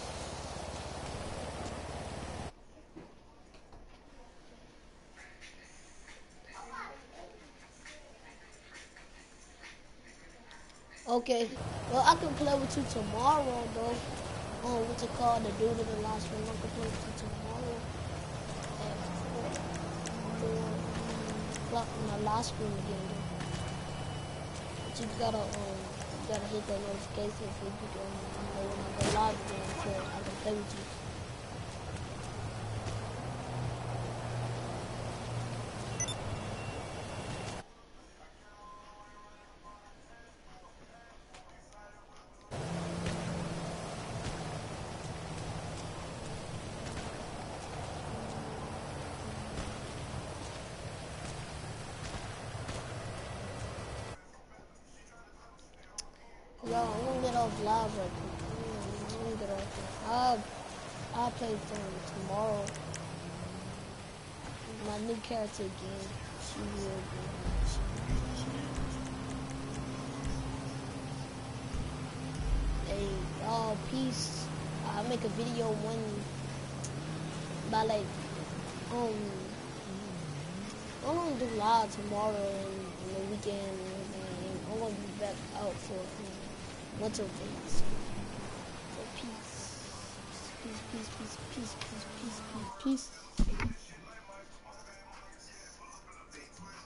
S1: Okay. Well, I can play with you tomorrow, though. Oh, what's it called? The dude in the last room. I can play with you tomorrow at four, four o'clock in the last room again, though. But you gotta, um, you gotta hit that notification so you can know when I go live again so I can play with you. Yo, I'm gonna get off live right quick. I'm gonna get off here. I'll, I'll play some tomorrow. My new character again. She will be. Hey, y'all, peace. I'll make a video one by like, um, I'm gonna do live tomorrow and the weekend and everything. I'm gonna be back out for a bunch of things. So peace. Peace, peace, peace, peace, peace, peace, peace, peace.